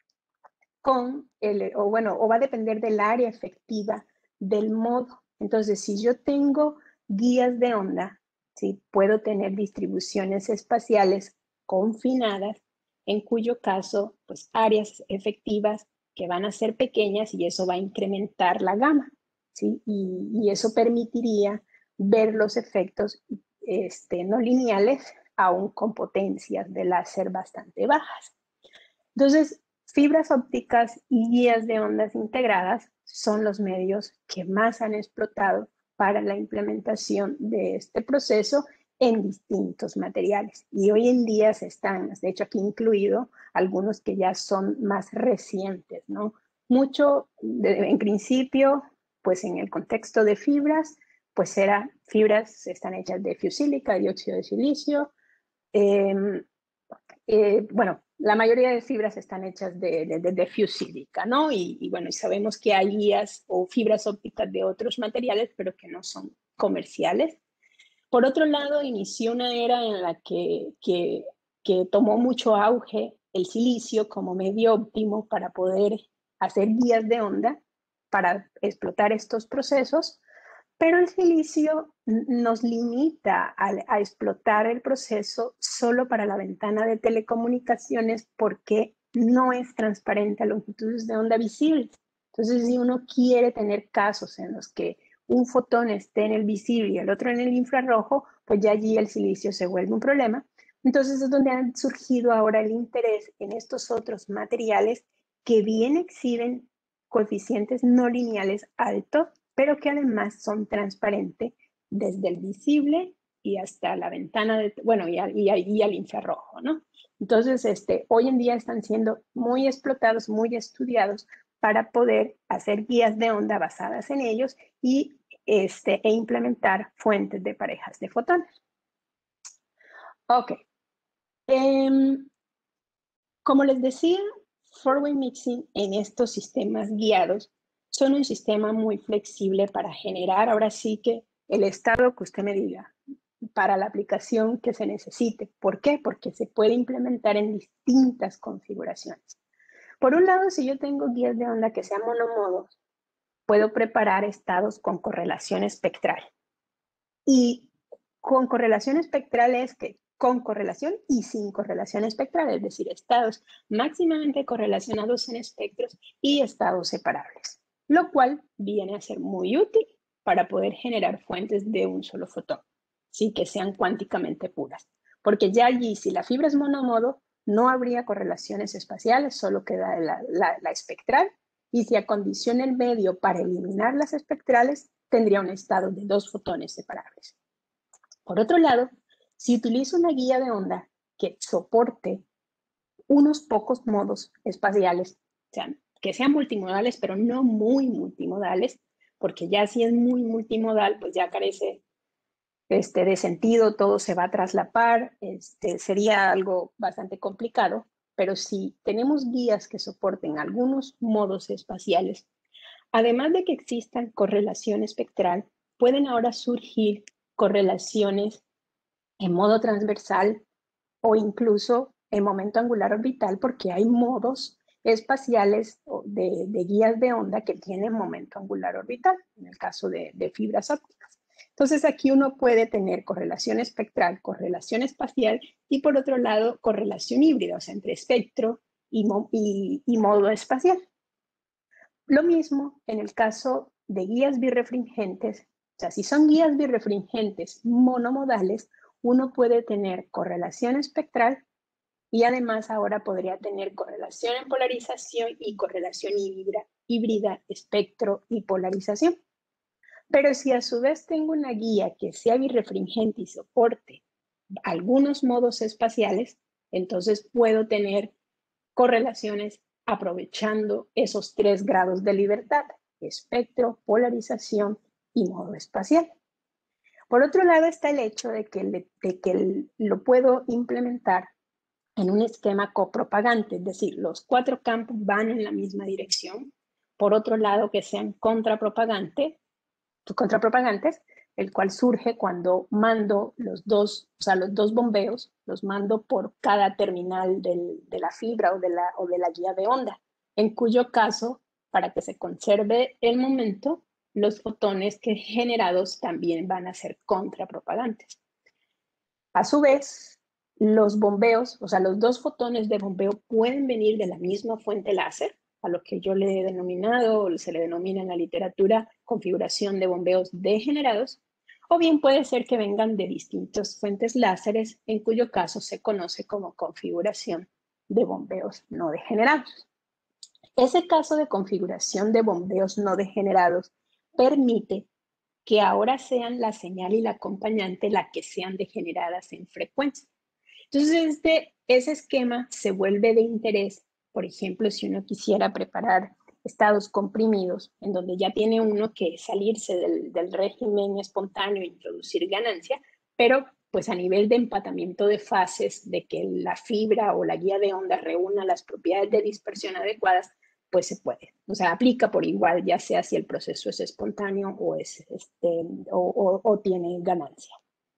o va a depender del área efectiva del modo. Entonces, si yo tengo guías de onda, ¿sí?, puedo tener distribuciones espaciales confinadas, en cuyo caso, pues áreas efectivas que van a ser pequeñas y eso va a incrementar la gama, ¿sí? Y eso permitiría ver los efectos no lineales aún con potencias de láser bastante bajas. Entonces, fibras ópticas y guías de ondas integradas son los medios que más han explotado para la implementación de este proceso en distintos materiales. Y hoy en día se están, de hecho aquí incluido algunos que ya son más recientes, ¿no? Mucho, en principio, pues en el contexto de fibras, pues fibras están hechas de fusílica, dióxido de silicio. Bueno, la mayoría de fibras están hechas de fusílica, ¿no? Y bueno, sabemos que hay guías o fibras ópticas de otros materiales, pero que no son comerciales. Por otro lado, inició una era en la que tomó mucho auge el silicio como medio óptimo para poder hacer guías de onda, para explotar estos procesos, pero el silicio nos limita a explotar el proceso solo para la ventana de telecomunicaciones porque no es transparente a longitudes de onda visibles. Entonces, si uno quiere tener casos en los que un fotón esté en el visible y el otro en el infrarrojo, pues ya allí el silicio se vuelve un problema. Entonces es donde ha surgido ahora el interés en estos otros materiales que bien exhiben coeficientes no lineales altos, pero que además son transparentes desde el visible y hasta la ventana, y al infrarrojo, ¿no? Entonces, hoy en día están siendo muy explotados, muy estudiados para poder hacer guías de onda basadas en ellos e implementar fuentes de parejas de fotones. Ok. Como les decía, four-way mixing en estos sistemas guiados son un sistema muy flexible para generar ahora sí que el estado que usted me diga para la aplicación que se necesite. ¿Por qué? Porque se puede implementar en distintas configuraciones. Por un lado, si yo tengo guías de onda que sean monomodos, puedo preparar estados con correlación espectral. Y con correlación espectral es que con correlación y sin correlación espectral, es decir, estados máximamente correlacionados en espectros y estados separables, lo cual viene a ser muy útil para poder generar fuentes de un solo fotón, sí que sean cuánticamente puras. Porque ya allí, si la fibra es monomodo, no habría correlaciones espaciales, solo queda la espectral, y si acondiciona el medio para eliminar las espectrales, tendría un estado de dos fotones separables. Por otro lado, si utilizo una guía de onda que soporte unos pocos modos espaciales, o sea, que sean multimodales, pero no muy multimodales, porque ya si es muy multimodal, pues ya carece de sentido, todo se va a traslapar, sería algo bastante complicado, pero si tenemos guías que soporten algunos modos espaciales, además de que existan correlación espectral, pueden ahora surgir correlaciones en modo transversal o incluso en momento angular orbital, porque hay modos espaciales de guías de onda que tienen momento angular orbital, en el caso de fibras ópticas. Entonces aquí uno puede tener correlación espectral, correlación espacial y por otro lado correlación híbrida, o sea, entre espectro y modo espacial. Lo mismo en el caso de guías birrefringentes, o sea, si son guías birrefringentes monomodales, uno puede tener correlación espectral y además ahora podría tener correlación en polarización y correlación híbrida, espectro y polarización. Pero si a su vez tengo una guía que sea birrefringente y soporte algunos modos espaciales, entonces puedo tener correlaciones aprovechando esos 3 grados de libertad: espectro, polarización y modo espacial. Por otro lado está el hecho de que lo puedo implementar en un esquema copropagante, es decir, los 4 campos van en la misma dirección. Por otro lado, que sean contrapropagantes, el cual surge cuando mando los dos bombeos, los mando por cada terminal de la fibra o de la guía de onda, en cuyo caso, para que se conserve el momento, los fotones que generados también van a ser contrapropagantes. A su vez, los bombeos, o sea, los 2 fotones de bombeo pueden venir de la misma fuente láser, a lo que yo le he denominado, o se le denomina en la literatura, configuración de bombeos degenerados, o bien puede ser que vengan de distintas fuentes láseres, en cuyo caso se conoce como configuración de bombeos no degenerados. Ese caso de configuración de bombeos no degenerados permite que ahora sean la señal y la acompañante la que sean degeneradas en frecuencia. Entonces, ese esquema se vuelve de interés, por ejemplo, si uno quisiera preparar estados comprimidos, en donde ya tiene uno que salirse del régimen espontáneo e introducir ganancia, pero pues a nivel de empatamiento de fases, de que la fibra o la guía de onda reúna las propiedades de dispersión adecuadas, pues se puede. O sea, aplica por igual, ya sea si el proceso es espontáneo o tiene ganancia.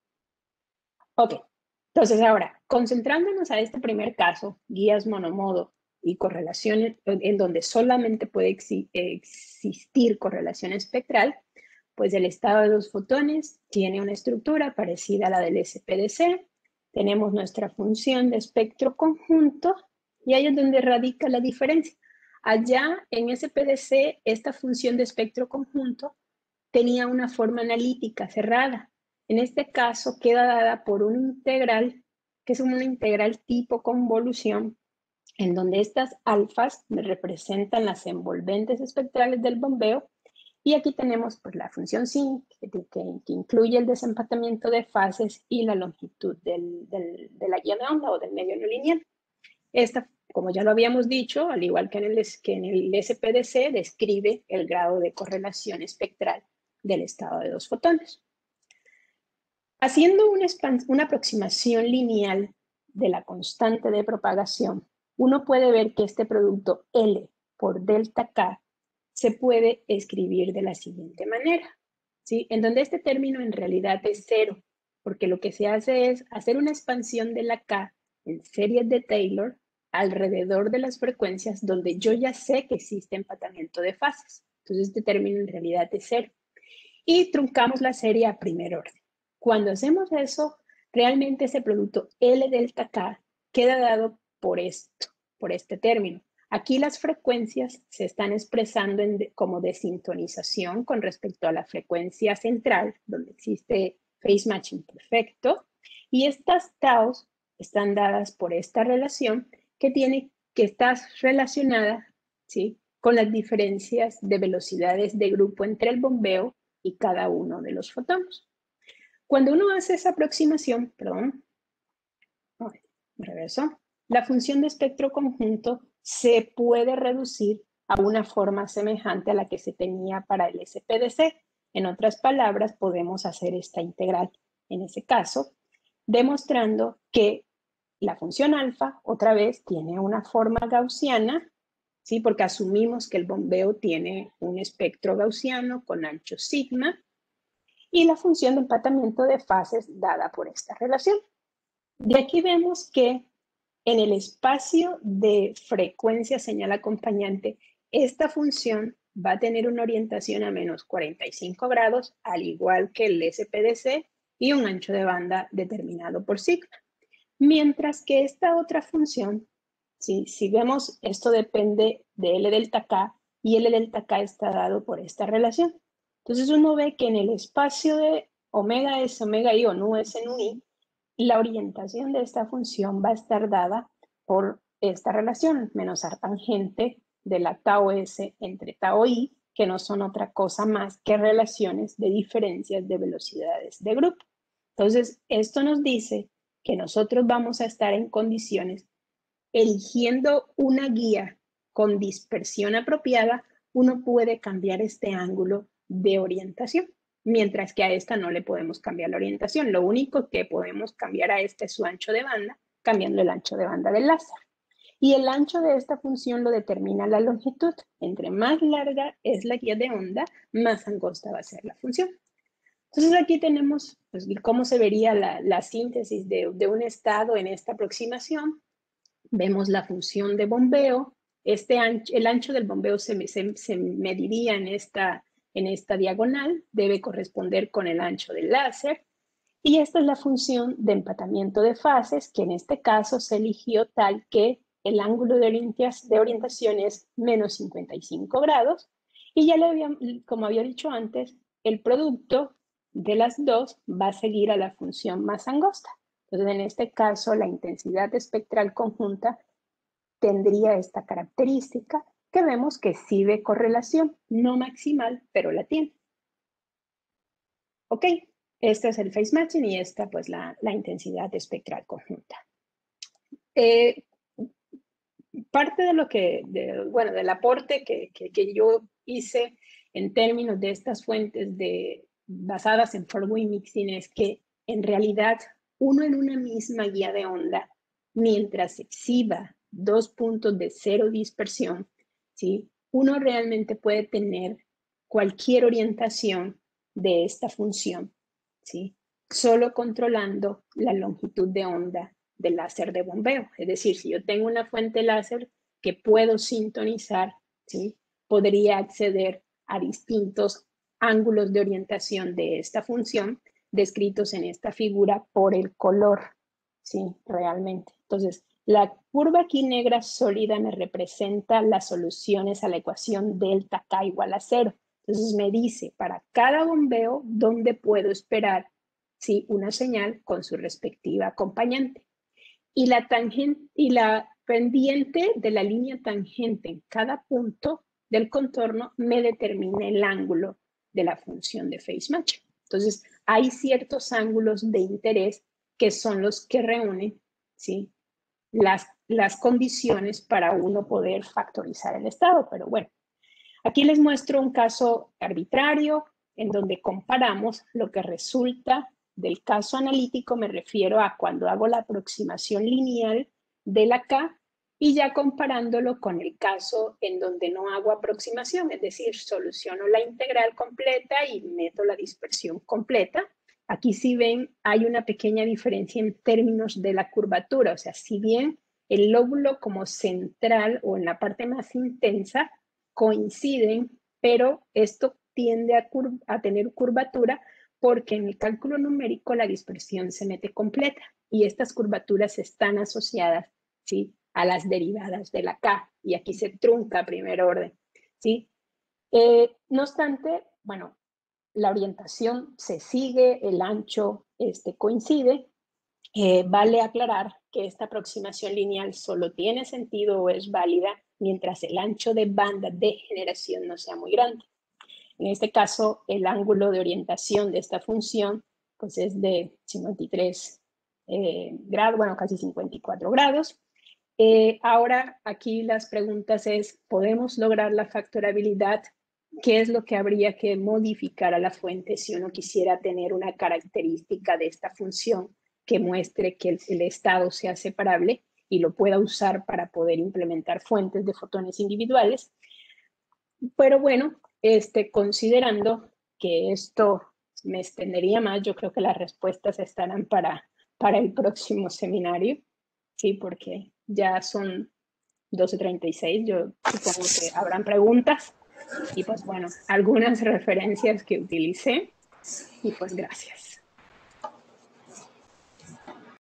Ok, entonces ahora, concentrándonos a este primer caso, guías monomodo y correlaciones en donde solamente puede existir correlación espectral, pues el estado de los fotones tiene una estructura parecida a la del SPDC, tenemos nuestra función de espectro conjunto y ahí es donde radica la diferencia. Allá en SPDC, esta función de espectro conjunto tenía una forma analítica cerrada. En este caso queda dada por una integral, que es una integral tipo convolución, en donde estas alfas representan las envolventes espectrales del bombeo, y aquí tenemos pues, la función sin, que incluye el desempatamiento de fases y la longitud de la guía de onda o del medio no lineal. Esta, como ya lo habíamos dicho, al igual que en el SPDC, describe el grado de correlación espectral del estado de dos fotones. Haciendo una aproximación lineal de la constante de propagación, uno puede ver que este producto L por delta K se puede escribir de la siguiente manera, ¿sí? En donde este término en realidad es cero, porque lo que se hace es hacer una expansión de la K en series de Taylor alrededor de las frecuencias donde yo ya sé que existe empatamiento de fases. Entonces este término en realidad es cero. Y truncamos la serie a primer orden. Cuando hacemos eso, realmente ese producto L delta K queda dado por esto, por este término. Aquí las frecuencias se están expresando como desintonización con respecto a la frecuencia central, donde existe phase matching perfecto, y estas taus están dadas por esta relación que está relacionada, ¿sí?, con las diferencias de velocidades de grupo entre el bombeo y cada uno de los fotones. Cuando uno hace esa aproximación, la función de espectro conjunto se puede reducir a una forma semejante a la que se tenía para el SPDC. En otras palabras, podemos hacer esta integral en ese caso, demostrando que la función alfa, otra vez, tiene una forma gaussiana, ¿sí? Porque asumimos que el bombeo tiene un espectro gaussiano con ancho sigma, y la función de empatamiento de fases dada por esta relación. De aquí vemos que en el espacio de frecuencia señal acompañante, esta función va a tener una orientación a menos 45 grados, al igual que el SPDC, y un ancho de banda determinado por sigma. Mientras que esta otra función, si vemos, esto depende de L delta K, y L delta K está dado por esta relación. Entonces uno ve que en el espacio de omega S, omega I o nu S, nu I, la orientación de esta función va a estar dada por esta relación, menos artangente de la tau S entre tau I, que no son otra cosa más que relaciones de diferencias de velocidades de grupo. Entonces, esto nos dice que nosotros vamos a estar en condiciones, eligiendo una guía con dispersión apropiada, uno puede cambiar este ángulo de orientación, mientras que a esta no le podemos cambiar la orientación. Lo único que podemos cambiar a esta es su ancho de banda, cambiando el ancho de banda del láser. Y el ancho de esta función lo determina la longitud. Entre más larga es la guía de onda, más angosta va a ser la función. Entonces aquí tenemos pues, cómo se vería la síntesis de un estado en esta aproximación. Vemos la función de bombeo. El ancho del bombeo se mediría en esta diagonal, debe corresponder con el ancho del láser. Y esta es la función de empatamiento de fases, que en este caso se eligió tal que el ángulo de orientación es menos 55 grados. Y ya como había dicho antes, el producto de las dos va a seguir a la función más angosta. Entonces, en este caso, la intensidad espectral conjunta tendría esta característica que vemos que sí ve correlación, no maximal, pero la tiene. Ok, este es el phase matching y esta pues la intensidad espectral conjunta. Parte de lo que, bueno, del aporte que yo hice en términos de estas fuentes basadas en four-way mixing es que en realidad uno en una misma guía de onda, mientras exhiba 2 puntos de cero dispersión, ¿sí? Uno realmente puede tener cualquier orientación de esta función, ¿sí? Solo controlando la longitud de onda del láser de bombeo. Es decir, si yo tengo una fuente láser que puedo sintonizar, ¿sí? Podría acceder a distintos ángulos de orientación de esta función descritos en esta figura por el color, ¿sí? Realmente. Entonces, la curva aquí negra sólida me representa las soluciones a la ecuación delta K igual a 0. Entonces me dice para cada bombeo dónde puedo esperar, ¿sí? Una señal con su respectiva acompañante. Y la tangente y la pendiente de la línea tangente en cada punto del contorno me determina el ángulo de la función de phase match. Entonces, hay ciertos ángulos de interés que son los que reúnen, ¿sí? las condiciones para uno poder factorizar el estado. Pero bueno, aquí les muestro un caso arbitrario en donde comparamos lo que resulta del caso analítico, me refiero a cuando hago la aproximación lineal de la K y ya comparándolo con el caso en donde no hago aproximación, es decir, soluciono la integral completa y meto la dispersión completa. Aquí si ven hay una pequeña diferencia en términos de la curvatura, o sea, si bien el lóbulo como central o en la parte más intensa coinciden, pero esto tiende a tener curvatura porque en el cálculo numérico la dispersión se mete completa y estas curvaturas están asociadas, ¿sí? A las derivadas de la K y aquí se trunca primer orden, ¿sí? No obstante, bueno, la orientación se sigue, el ancho coincide. Vale aclarar que esta aproximación lineal solo tiene sentido o es válida mientras el ancho de banda de generación no sea muy grande. En este caso, el ángulo de orientación de esta función pues es de 53 grados, bueno, casi 54 grados. Ahora, aquí las preguntas es, ¿podemos lograr la factorabilidad? ¿Qué es lo que habría que modificar a la fuente si uno quisiera tener una característica de esta función que muestre que el estado sea separable y lo pueda usar para poder implementar fuentes de fotones individuales? Pero bueno, considerando que esto me extendería más, yo creo que las respuestas estarán para el próximo seminario, ¿sí? Porque ya son 12:36, yo supongo que habrán preguntas y pues bueno, algunas referencias que utilicé y pues gracias.